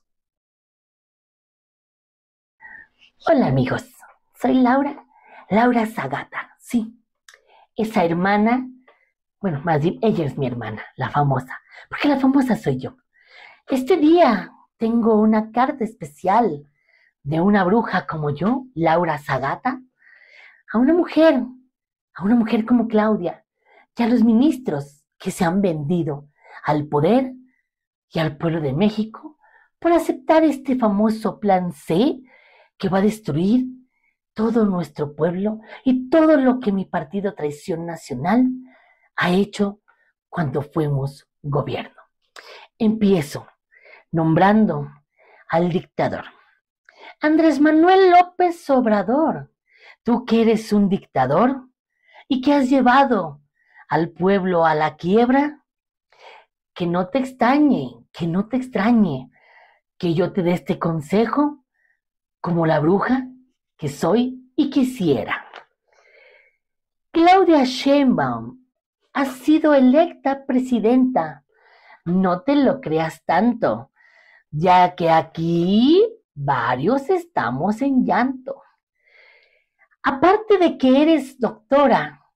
Hola amigos, soy Laura, Laura Sagata, sí, esa hermana. Bueno, más bien, ella es mi hermana, la famosa, porque la famosa soy yo. Este día tengo una carta especial de una bruja como yo, Laura Sagata, a una mujer, a una mujer como Claudia, y a los ministros que se han vendido al poder y al pueblo de México por aceptar este famoso plan C que va a destruir todo nuestro pueblo y todo lo que mi partido Traición Nacional ha hecho cuando fuimos gobierno. Empiezo nombrando al dictador. Andrés Manuel López Obrador, tú que eres un dictador y que has llevado al pueblo a la quiebra, que no te extrañe, que no te extrañe que yo te dé este consejo como la bruja que soy y quisiera. Claudia Sheinbaum ha sido electa presidenta. No te lo creas tanto, ya que aquí varios estamos en llanto. Aparte de que eres doctora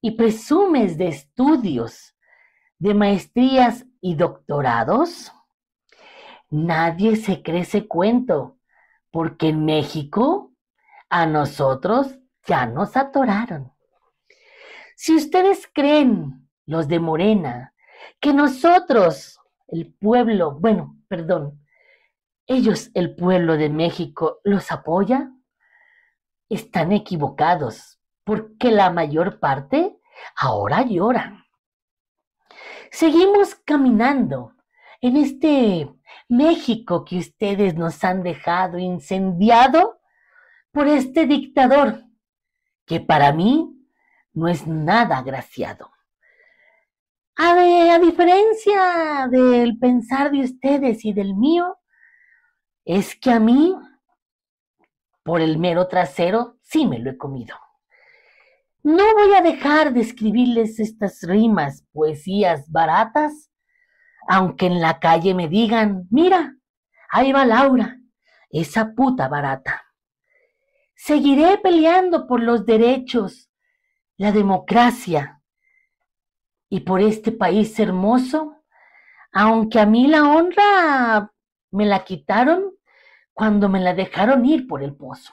y presumes de estudios, de maestrías y doctorados, nadie se cree ese cuento, porque en México a nosotros ya nos atoraron. Si ustedes creen, los de Morena, que nosotros, el pueblo, bueno, perdón, ellos, el pueblo de México, los apoya, están equivocados, porque la mayor parte ahora llora. Seguimos caminando en este México que ustedes nos han dejado incendiado por este dictador, que para mí no es nada agraciado. A, de, a diferencia del pensar de ustedes y del mío, es que a mí, por el mero trasero, sí me lo he comido. No voy a dejar de escribirles estas rimas, poesías baratas, aunque en la calle me digan, mira, ahí va Laura, esa puta barata. Seguiré peleando por los derechos, la democracia y por este país hermoso, aunque a mí la honra me la quitaron cuando me la dejaron ir por el pozo.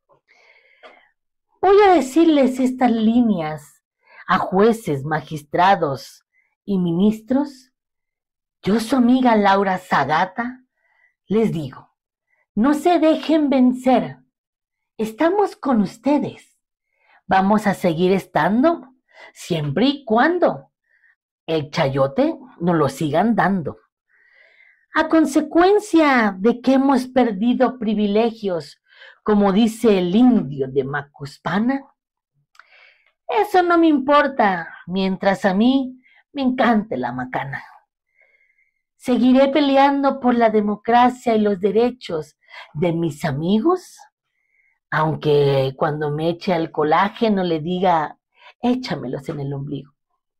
Voy a decirles estas líneas a jueces, magistrados y ministros. Yo, su amiga Laura Sagata, les digo, no se dejen vencer. Estamos con ustedes. Vamos a seguir estando siempre y cuando el chayote nos lo sigan dando. A consecuencia de que hemos perdido privilegios, como dice el indio de Macuspana, eso no me importa, mientras a mí me encante la macana. Seguiré peleando por la democracia y los derechos de mis amigos, aunque cuando me eche al colágeno le diga, échamelos en el ombligo.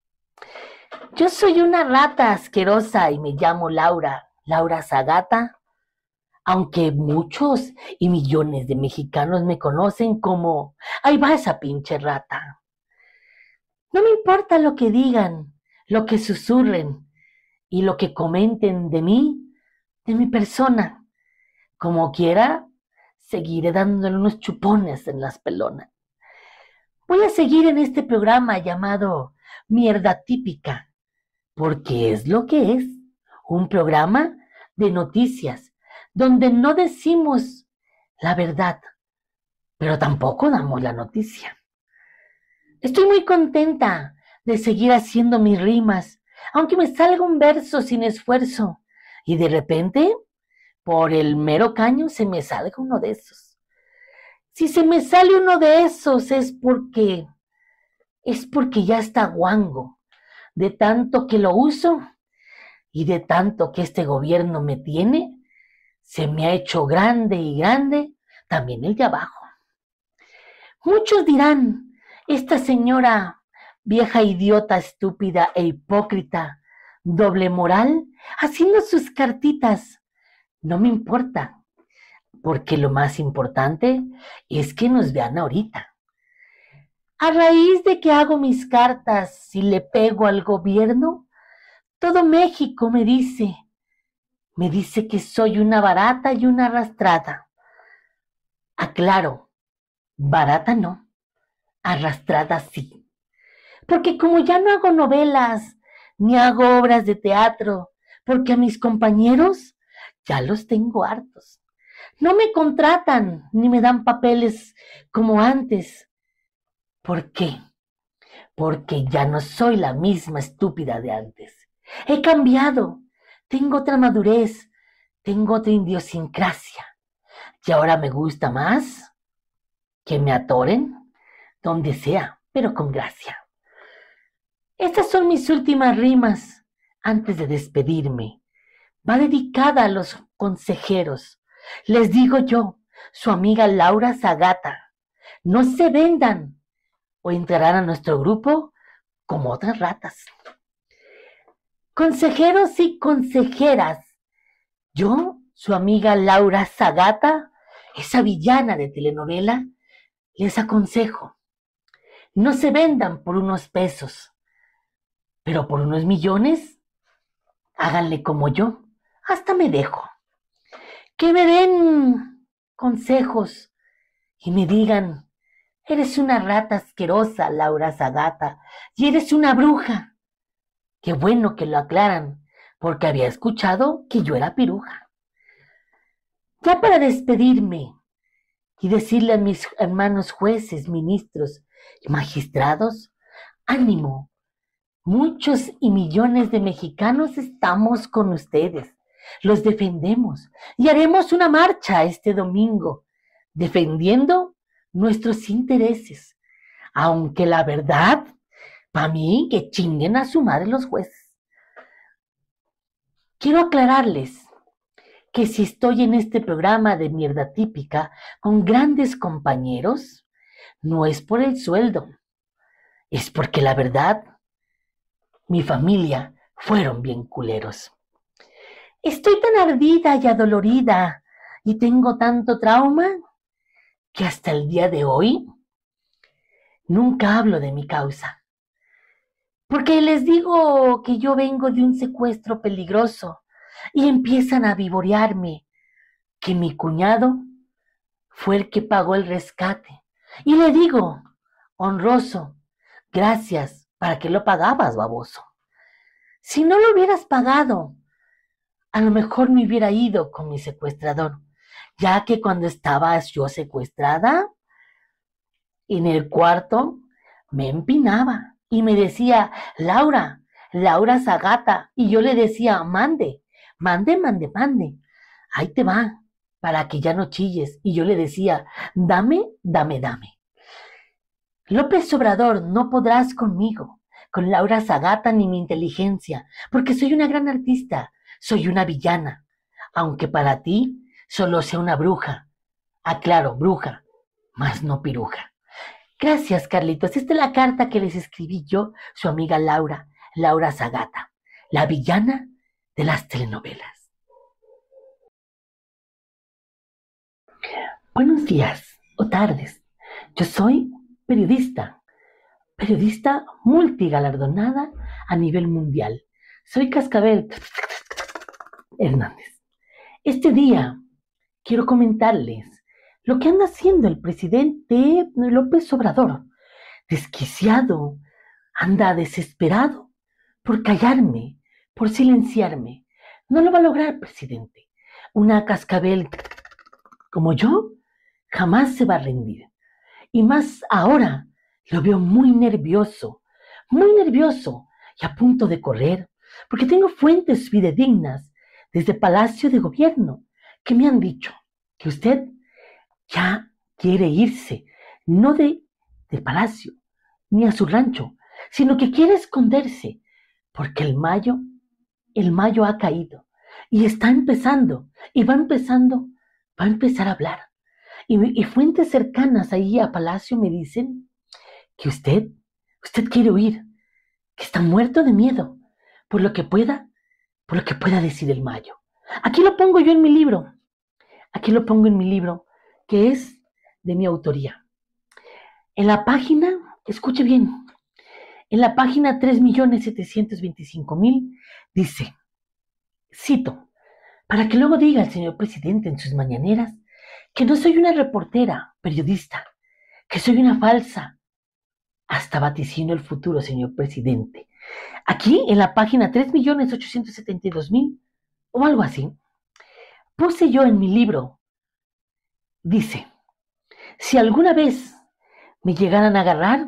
Yo soy una rata asquerosa y me llamo Laura, Laura Sagata, aunque muchos y millones de mexicanos me conocen como, ahí va esa pinche rata. No me importa lo que digan, lo que susurren y lo que comenten de mí, de mi persona. Como quiera, seguiré dándole unos chupones en las pelonas. Voy a seguir en este programa llamado Mierda Típica, porque es lo que es, un programa de noticias, donde no decimos la verdad, pero tampoco damos la noticia. Estoy muy contenta de seguir haciendo mis rimas, aunque me salga un verso sin esfuerzo, y de repente, por el mero caño, se me salga uno de esos. Si se me sale uno de esos es porque, es porque ya está guango, de tanto que lo uso y de tanto que este gobierno me tiene, se me ha hecho grande y grande también el de abajo. Muchos dirán, esta señora vieja idiota, estúpida e hipócrita, doble moral, haciendo sus cartitas. No me importa, porque lo más importante es que nos vean ahorita. A raíz de que hago mis cartas y le pego al gobierno, todo México me dice, me dice que soy una barata y una arrastrada. Aclaro, barata no, arrastrada sí. Porque como ya no hago novelas, ni hago obras de teatro, porque a mis compañeros ya los tengo hartos. No me contratan ni me dan papeles como antes. ¿Por qué? Porque ya no soy la misma estúpida de antes. He cambiado, tengo otra madurez, tengo otra idiosincrasia. Y ahora me gusta más que me atoren donde sea, pero con gracia. Estas son mis últimas rimas antes de despedirme. Va dedicada a los consejeros. Les digo yo, su amiga Laura Sagata, no se vendan o entrarán a nuestro grupo como otras ratas. Consejeros y consejeras, yo, su amiga Laura Sagata, esa villana de telenovela, les aconsejo, no se vendan por unos pesos, pero por unos millones, háganle como yo, hasta me dejo. Que me den consejos y me digan, eres una rata asquerosa, Laura Sagata, y eres una bruja. Qué bueno que lo aclaran, porque había escuchado que yo era piruja. Ya para despedirme y decirle a mis hermanos jueces, ministros y magistrados, ánimo, muchos y millones de mexicanos estamos con ustedes, los defendemos y haremos una marcha este domingo, defendiendo nuestros intereses, aunque la verdad, para mí, que chinguen a su madre los jueces. Quiero aclararles que si estoy en este programa de mierda típica con grandes compañeros, no es por el sueldo, es porque la verdad, mi familia fueron bien culeros. Estoy tan ardida y adolorida y tengo tanto trauma que hasta el día de hoy nunca hablo de mi causa. Porque les digo que yo vengo de un secuestro peligroso y empiezan a vivorearme que mi cuñado fue el que pagó el rescate. Y le digo, honroso, gracias, ¿para qué lo pagabas, baboso? Si no lo hubieras pagado, a lo mejor me hubiera ido con mi secuestrador, ya que cuando estaba yo secuestrada, en el cuarto me empinaba y me decía, Laura, Laura Sagata, y yo le decía, mande, mande, mande, mande, ahí te va, para que ya no chilles, y yo le decía, dame, dame, dame. López Obrador, no podrás conmigo, con Laura Sagata ni mi inteligencia, porque soy una gran artista, soy una villana, aunque para ti solo sea una bruja. Aclaro, bruja, mas no piruja. Gracias, Carlitos. Esta es la carta que les escribí yo, su amiga Laura, Laura Sagata, la villana de las telenovelas. Buenos días o tardes. Yo soy periodista, periodista multigalardonada a nivel mundial. Soy Cascabel Hernández. Este día quiero comentarles lo que anda haciendo el presidente López Obrador. Desquiciado, anda desesperado por callarme, por silenciarme. No lo va a lograr, presidente. Una cascabel como yo jamás se va a rendir. Y más ahora lo veo muy nervioso, muy nervioso y a punto de correr, porque tengo fuentes fidedignas desde Palacio de Gobierno que me han dicho que usted ya quiere irse, no de, del palacio, ni a su rancho, sino que quiere esconderse, porque el mayo, el mayo ha caído, y está empezando, y va empezando, va a empezar a hablar. Y, y fuentes cercanas ahí a Palacio me dicen que usted, usted quiere huir, que está muerto de miedo, por lo que pueda, por lo que pueda decir el mayo. Aquí lo pongo yo en mi libro, aquí lo pongo en mi libro, que es de mi autoría. En la página, escuche bien, en la página tres millones setecientos veinticinco mil dice, cito, para que luego diga el señor presidente en sus mañaneras que no soy una reportera, periodista, que soy una falsa, hasta vaticino el futuro, señor presidente. Aquí, en la página tres millones ochocientos setenta y dos mil, o algo así, puse yo en mi libro, dice, si alguna vez me llegaran a agarrar,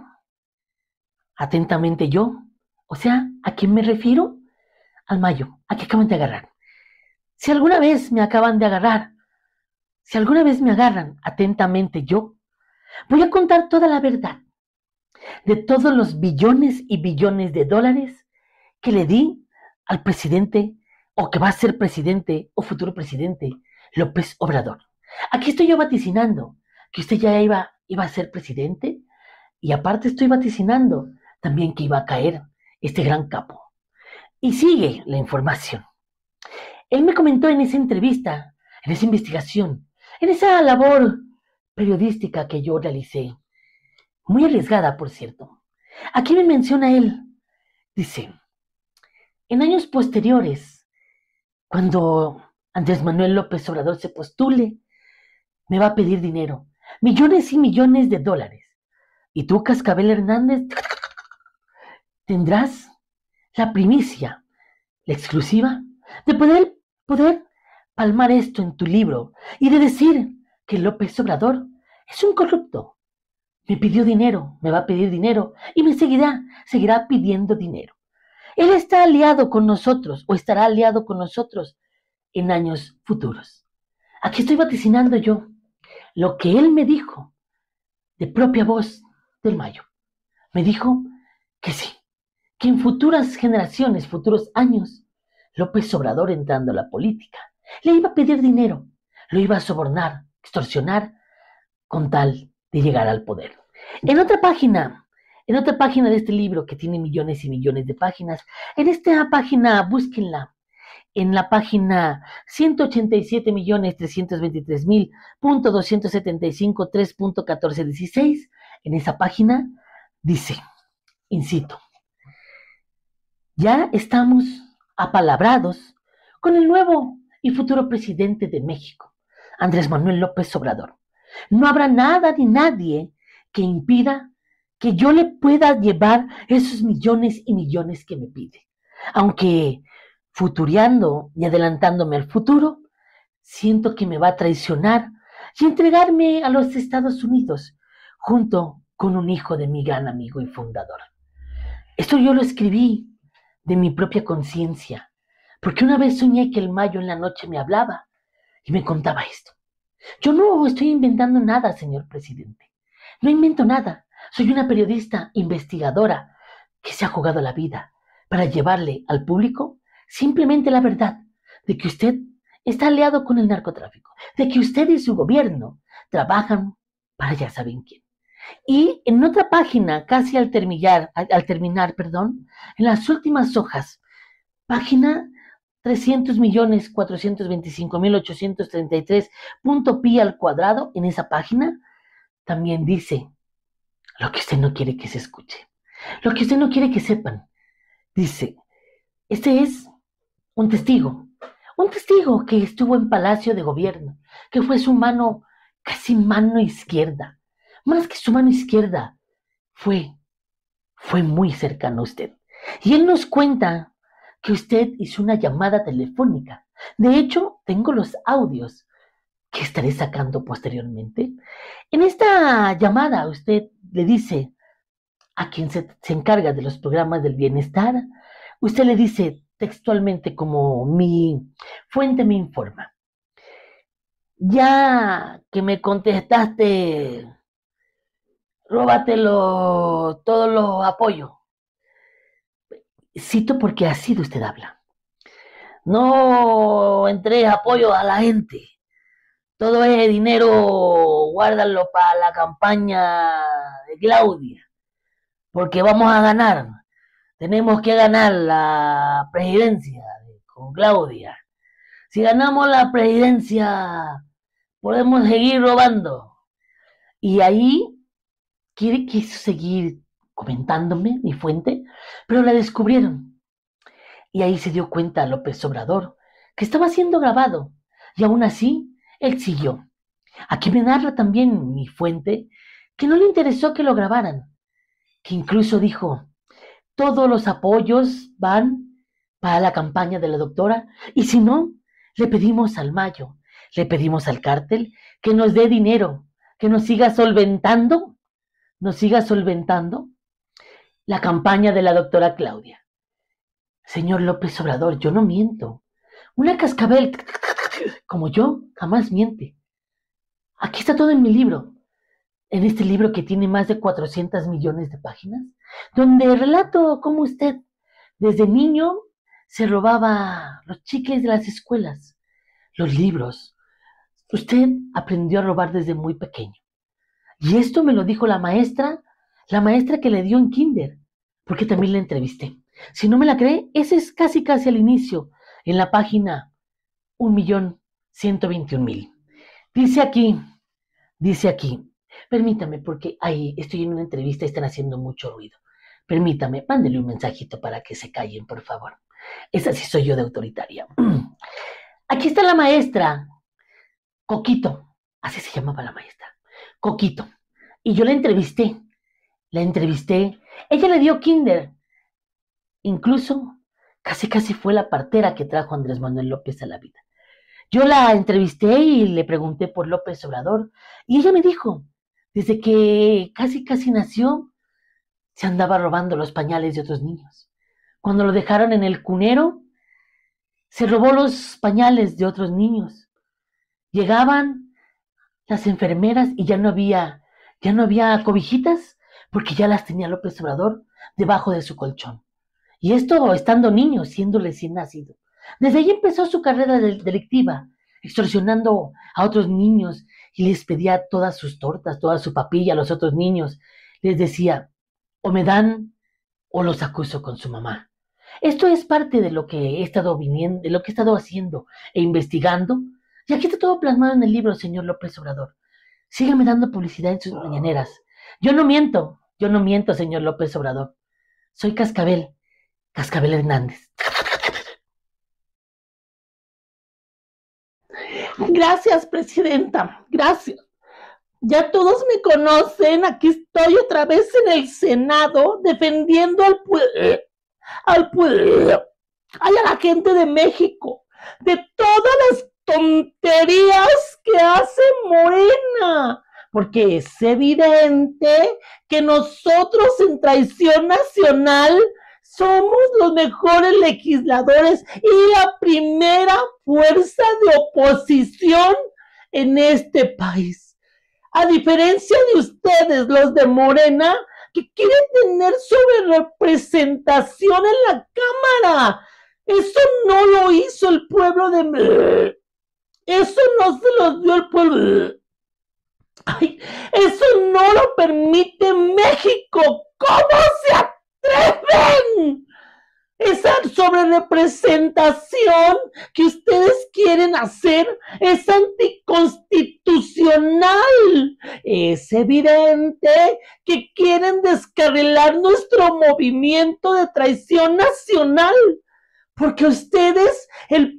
atentamente yo, o sea, ¿a quién me refiero? Al mayo, a que acaban de agarrar. Si alguna vez me acaban de agarrar, si alguna vez me agarran, atentamente yo, voy a contar toda la verdad de todos los billones y billones de dólares que le di al presidente, o que va a ser presidente, o futuro presidente, López Obrador. Aquí estoy yo vaticinando que usted ya iba, iba a ser presidente, y aparte estoy vaticinando también que iba a caer este gran capo. Y sigue la información. Él me comentó en esa entrevista, en esa investigación, en esa labor periodística que yo realicé, muy arriesgada, por cierto. Aquí me menciona él, dice, en años posteriores, cuando Andrés Manuel López Obrador se postule, me va a pedir dinero, millones y millones de dólares. Y tú, Cascabel Hernández, tendrás la primicia, la exclusiva, de poder, poder palmar esto en tu libro y de decir que López Obrador es un corrupto. Me pidió dinero, me va a pedir dinero y me seguirá, seguirá pidiendo dinero. Él está aliado con nosotros o estará aliado con nosotros en años futuros. Aquí estoy vaticinando yo lo que él me dijo de propia voz del Mayo. Me dijo que sí, que en futuras generaciones, futuros años, López Obrador, entrando a la política, le iba a pedir dinero, lo iba a sobornar, extorsionar, con tal de llegar al poder. En otra página, en otra página de este libro que tiene millones y millones de páginas, en esta página, búsquenla, en la página ciento ochenta y siete millones trescientos veintitrés mil doscientos setenta y cinco tres punto catorce dieciséis, en esa página dice, incito, ya estamos apalabrados con el nuevo y futuro presidente de México, Andrés Manuel López Obrador. No habrá nada ni nadie que impida que yo le pueda llevar esos millones y millones que me pide. Aunque futureando y adelantándome al futuro, siento que me va a traicionar y entregarme a los Estados Unidos junto con un hijo de mi gran amigo y fundador. Esto yo lo escribí de mi propia conciencia, porque una vez soñé que el Mayo en la noche me hablaba y me contaba esto. Yo no estoy inventando nada, señor presidente. No invento nada. Soy una periodista investigadora que se ha jugado la vida para llevarle al público simplemente la verdad de que usted está aliado con el narcotráfico, de que usted y su gobierno trabajan para ya saben quién. Y en otra página, casi al terminar, al terminar, perdón, en las últimas hojas, página trescientos millones cuatrocientos veinticinco mil ochocientos treinta y tres punto pi al cuadrado, en esa página también dice lo que usted no quiere que se escuche, lo que usted no quiere que sepan. Dice, este es un testigo, un testigo que estuvo en Palacio de Gobierno, que fue su mano, casi mano izquierda, más que su mano izquierda, fue, fue muy cercano a usted. Y él nos cuenta que usted hizo una llamada telefónica. De hecho, tengo los audios que estaré sacando posteriormente. En esta llamada usted le dice a quien se, se encarga de los programas del bienestar, usted le dice textualmente, como mi fuente me informa, ya que me contestaste, róbatelo todos los apoyos. Cito porque así de usted habla. No entregues apoyo a la gente. Todo ese dinero, guárdalo para la campaña de Claudia. Porque vamos a ganar. Tenemos que ganar la presidencia con Claudia. Si ganamos la presidencia, podemos seguir robando. Y ahí quiere, quiso seguir comentándome, mi fuente, pero la descubrieron. Y ahí se dio cuenta López Obrador que estaba siendo grabado, y aún así, él siguió. Aquí me narra también mi fuente que no le interesó que lo grabaran, que incluso dijo, todos los apoyos van para la campaña de la doctora, y si no, le pedimos al Mayo, le pedimos al cártel que nos dé dinero, que nos siga solventando, nos siga solventando la campaña de la doctora Claudia. Señor López Obrador, yo no miento. Una cascabel como yo jamás miente. Aquí está todo en mi libro, en este libro que tiene más de cuatrocientos millones de páginas, donde relato cómo usted desde niño se robaba los chicles de las escuelas, los libros. Usted aprendió a robar desde muy pequeño. Y esto me lo dijo la maestra, la maestra que le dio en kinder, porque también la entrevisté. Si no me la cree, ese es casi casi al inicio, en la página un millón ciento veintiún mil. Dice aquí, dice aquí, Permítame, porque ahí estoy en una entrevista y están haciendo mucho ruido. Permítame, mándele un mensajito para que se callen, por favor. Esa sí soy yo de autoritaria. Aquí está la maestra, Coquito. Así se llamaba la maestra. Coquito. Y yo la entrevisté. La entrevisté. Ella le dio kinder. Incluso, casi casi fue la partera que trajo Andrés Manuel López a la vida. Yo la entrevisté y le pregunté por López Obrador. Y ella me dijo, desde que casi casi nació, se andaba robando los pañales de otros niños. Cuando lo dejaron en el cunero, se robó los pañales de otros niños. Llegaban las enfermeras y ya no había, ya no había cobijitas, porque ya las tenía López Obrador debajo de su colchón. Y esto estando niño, siendo recién nacido. Desde ahí empezó su carrera delictiva, extorsionando a otros niños y les pedía todas sus tortas, toda su papilla a los otros niños. Les decía, o me dan o los acuso con su mamá. Esto es parte de lo que he estado viniendo, de lo que he estado haciendo e investigando. Y aquí está todo plasmado en el libro, señor López Obrador. Sígame dando publicidad en sus mañaneras. Yo no miento, yo no miento, señor López Obrador. Soy Cascabel, Cascabel Hernández. Gracias, presidenta, gracias. Ya todos me conocen, aquí estoy otra vez en el Senado defendiendo al pueblo, al pueblo, a la gente de México, de todas las tonterías que hace Morena, porque es evidente que nosotros en Traición Nacional somos los mejores legisladores y la primera fuerza de oposición en este país. A diferencia de ustedes, los de Morena, que quieren tener sobrerepresentación en la Cámara. Eso no lo hizo el pueblo de... Eso no se lo dio el pueblo. Ay, eso no lo permite México. ¿Cómo se atreven? Esa sobrerepresentación que ustedes quieren hacer es anticonstitucional. Es evidente que quieren descarrilar nuestro movimiento de Traición Nacional, porque ustedes, el,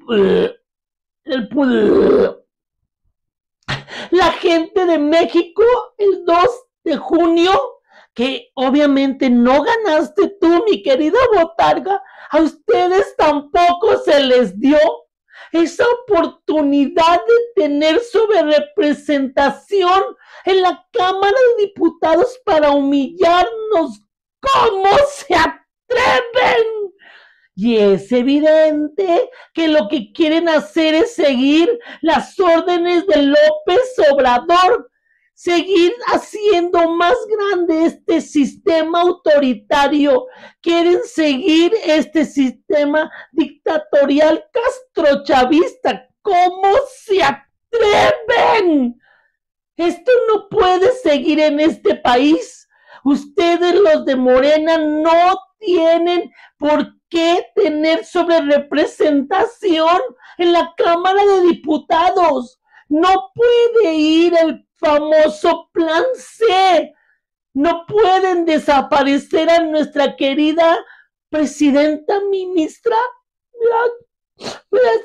el, la gente de México, el dos de junio, que obviamente no ganaste tú, mi querida botarga, a ustedes tampoco se les dio esa oportunidad de tener sobrerepresentación en la Cámara de Diputados para humillarnos. ¿Cómo se atreven? Y es evidente que lo que quieren hacer es seguir las órdenes de López Obrador, seguir haciendo más grande este sistema autoritario. Quieren seguir este sistema dictatorial castrochavista. ¿Cómo se atreven? Esto no puede seguir en este país. Ustedes, los de Morena, no tienen por qué tener sobrerepresentación en la Cámara de Diputados. No puede ir el famoso Plan C. No pueden desaparecer a nuestra querida presidenta ministra. Me da, me da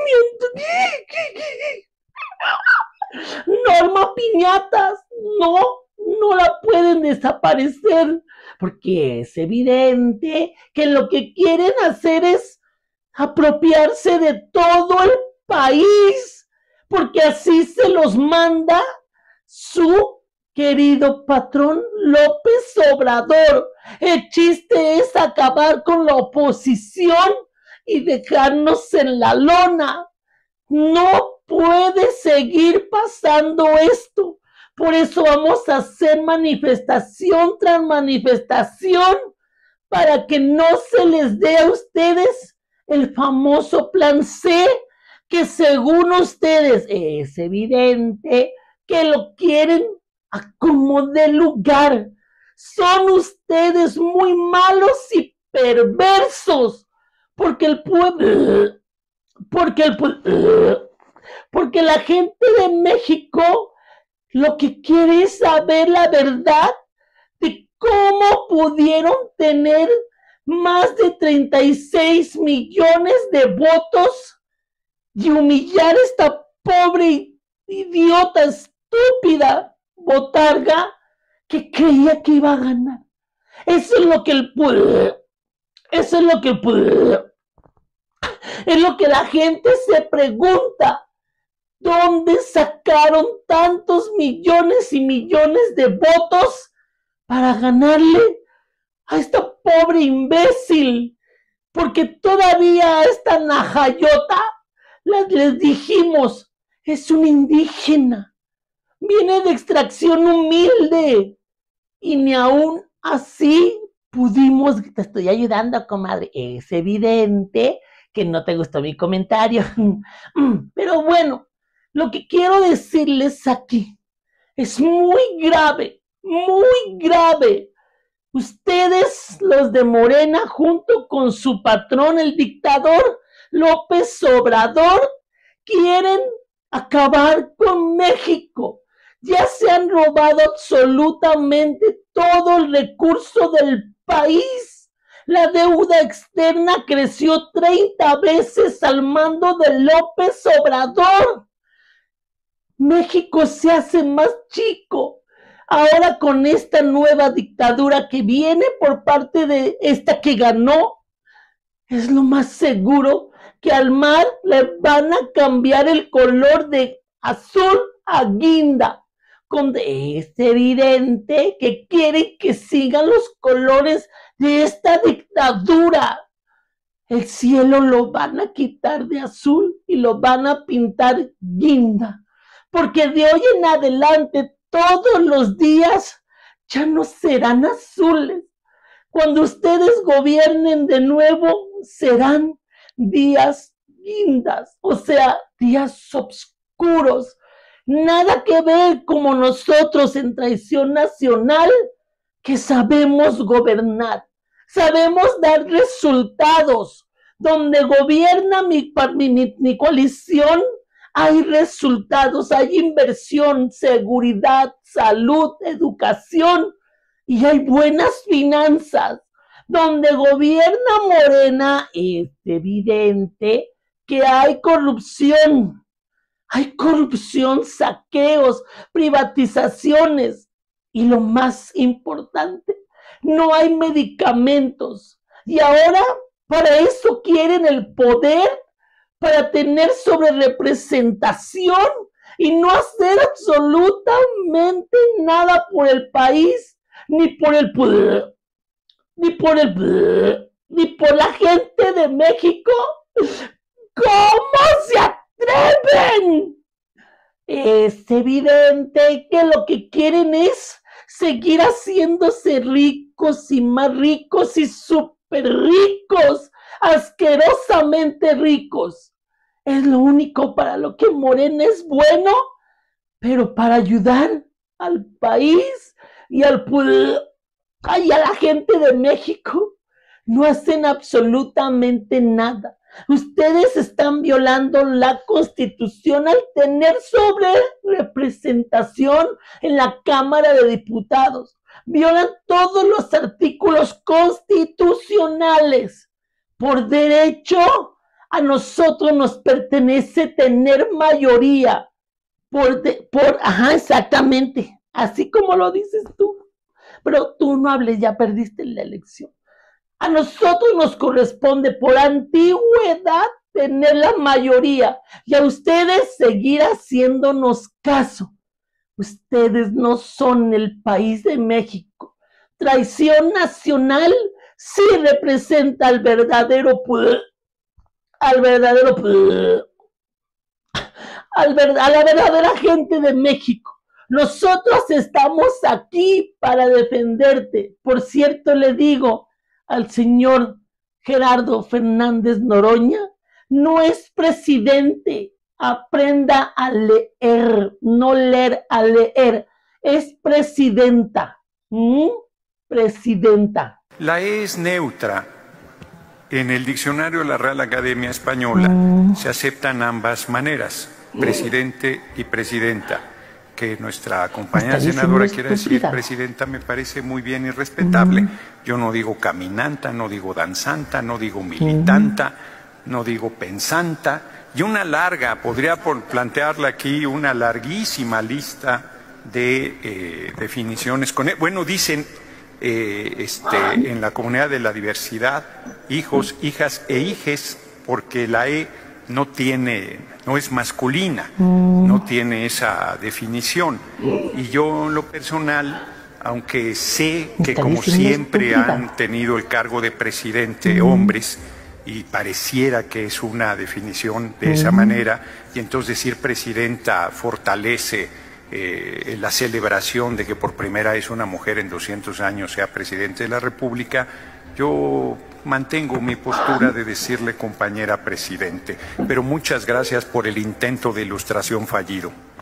sentimiento. Norma Piñatas, no, no la pueden desaparecer, porque es evidente que lo que quieren hacer es apropiarse de todo el país, porque así se los manda su querido patrón López Obrador. El chiste es acabar con la oposición y dejarnos en la lona. No puede seguir pasando esto. Por eso vamos a hacer manifestación tras manifestación para que no se les dé a ustedes el famoso Plan C, que según ustedes es evidente que lo quieren a como de lugar. Son ustedes muy malos y perversos, porque el pueblo, porque el pueblo, porque la gente de México lo que quiere es saber la verdad de cómo pudieron tener más de treinta y seis millones de votos y humillar a esta pobre idiota, estúpida botarga que creía que iba a ganar. Eso es lo que el pueblo, eso es lo que el pueblo, es lo que la gente se pregunta. ¿Dónde sacaron tantos millones y millones de votos para ganarle a esta pobre imbécil? Porque todavía a esta najayota les, les dijimos, es un indígena, viene de extracción humilde y ni aún así pudimos. Te estoy ayudando, comadre. Es evidente que no te gustó mi comentario, pero bueno, lo que quiero decirles aquí es muy grave, muy grave. Ustedes, los de Morena, junto con su patrón, el dictador López Obrador, quieren acabar con México. Ya se han robado absolutamente todo el recurso del país. La deuda externa creció treinta veces al mando de López Obrador. México se hace más chico. Ahora con esta nueva dictadura que viene por parte de esta que ganó, es lo más seguro que al mar le van a cambiar el color de azul a guinda. Es evidente que quieren que sigan los colores de esta dictadura. El cielo lo van a quitar de azul y lo van a pintar guinda. Porque de hoy en adelante, todos los días ya no serán azules. Cuando ustedes gobiernen de nuevo, serán días guindas, o sea, días oscuros. Nada que ver como nosotros en Traición Nacional, que sabemos gobernar, sabemos dar resultados. Donde gobierna mi, mi, mi coalición, hay resultados, hay inversión, seguridad, salud, educación y hay buenas finanzas. Donde gobierna Morena es evidente que hay corrupción, hay corrupción, saqueos, privatizaciones y lo más importante, no hay medicamentos. Y ahora para eso quieren el poder, para tener sobrerepresentación y no hacer absolutamente nada por el país, ni por el poder, ni por el ni por la gente de México. ¿Cómo se atreven? Es evidente que lo que quieren es seguir haciéndose ricos y más ricos y súper ricos, asquerosamente ricos. Es lo único para lo que Morena es bueno, pero para ayudar al país y al y a la gente de México no hacen absolutamente nada. Ustedes están violando la Constitución al tener sobre representación en la Cámara de Diputados. Violan todos los artículos constitucionales. Por derecho, a nosotros nos pertenece tener mayoría. Por, de, por, ajá, exactamente, así como lo dices tú. Pero tú no hables, ya perdiste la elección. A nosotros nos corresponde por antigüedad tener la mayoría y a ustedes seguir haciéndonos caso. Ustedes no son el país de México. Traición Nacional sí representa al verdadero poder, al verdadero poder, al ver, a la verdadera gente de México. Nosotros estamos aquí para defenderte. Por cierto, le digo al señor Gerardo Fernández Noroña, no es presidente. Aprenda a leer, no leer, a leer. Es presidenta. ¿Mm? Presidenta. La E es neutra. En el diccionario de la Real Academia Española mm. se aceptan ambas maneras, presidente y presidenta. que nuestra compañera senadora quiera decir presidenta me parece muy bien y respetable. Mm. Yo no digo caminanta, no digo danzanta, no digo militanta, mm. no digo pensanta, y una larga, podría por plantearle aquí una larguísima lista de eh, definiciones. Con, bueno, dicen eh, este, en la comunidad de la diversidad, hijos, hijas e hijes, porque la E no tiene, no es masculina, no tiene esa definición. Y yo en lo personal, aunque sé que como siempre han tenido el cargo de presidente hombres, y pareciera que es una definición de esa manera, y entonces decir presidenta fortalece eh, la celebración de que por primera vez una mujer en doscientos años sea presidente de la República, yo mantengo mi postura de decirle compañera presidente, pero muchas gracias por el intento de ilustración fallido.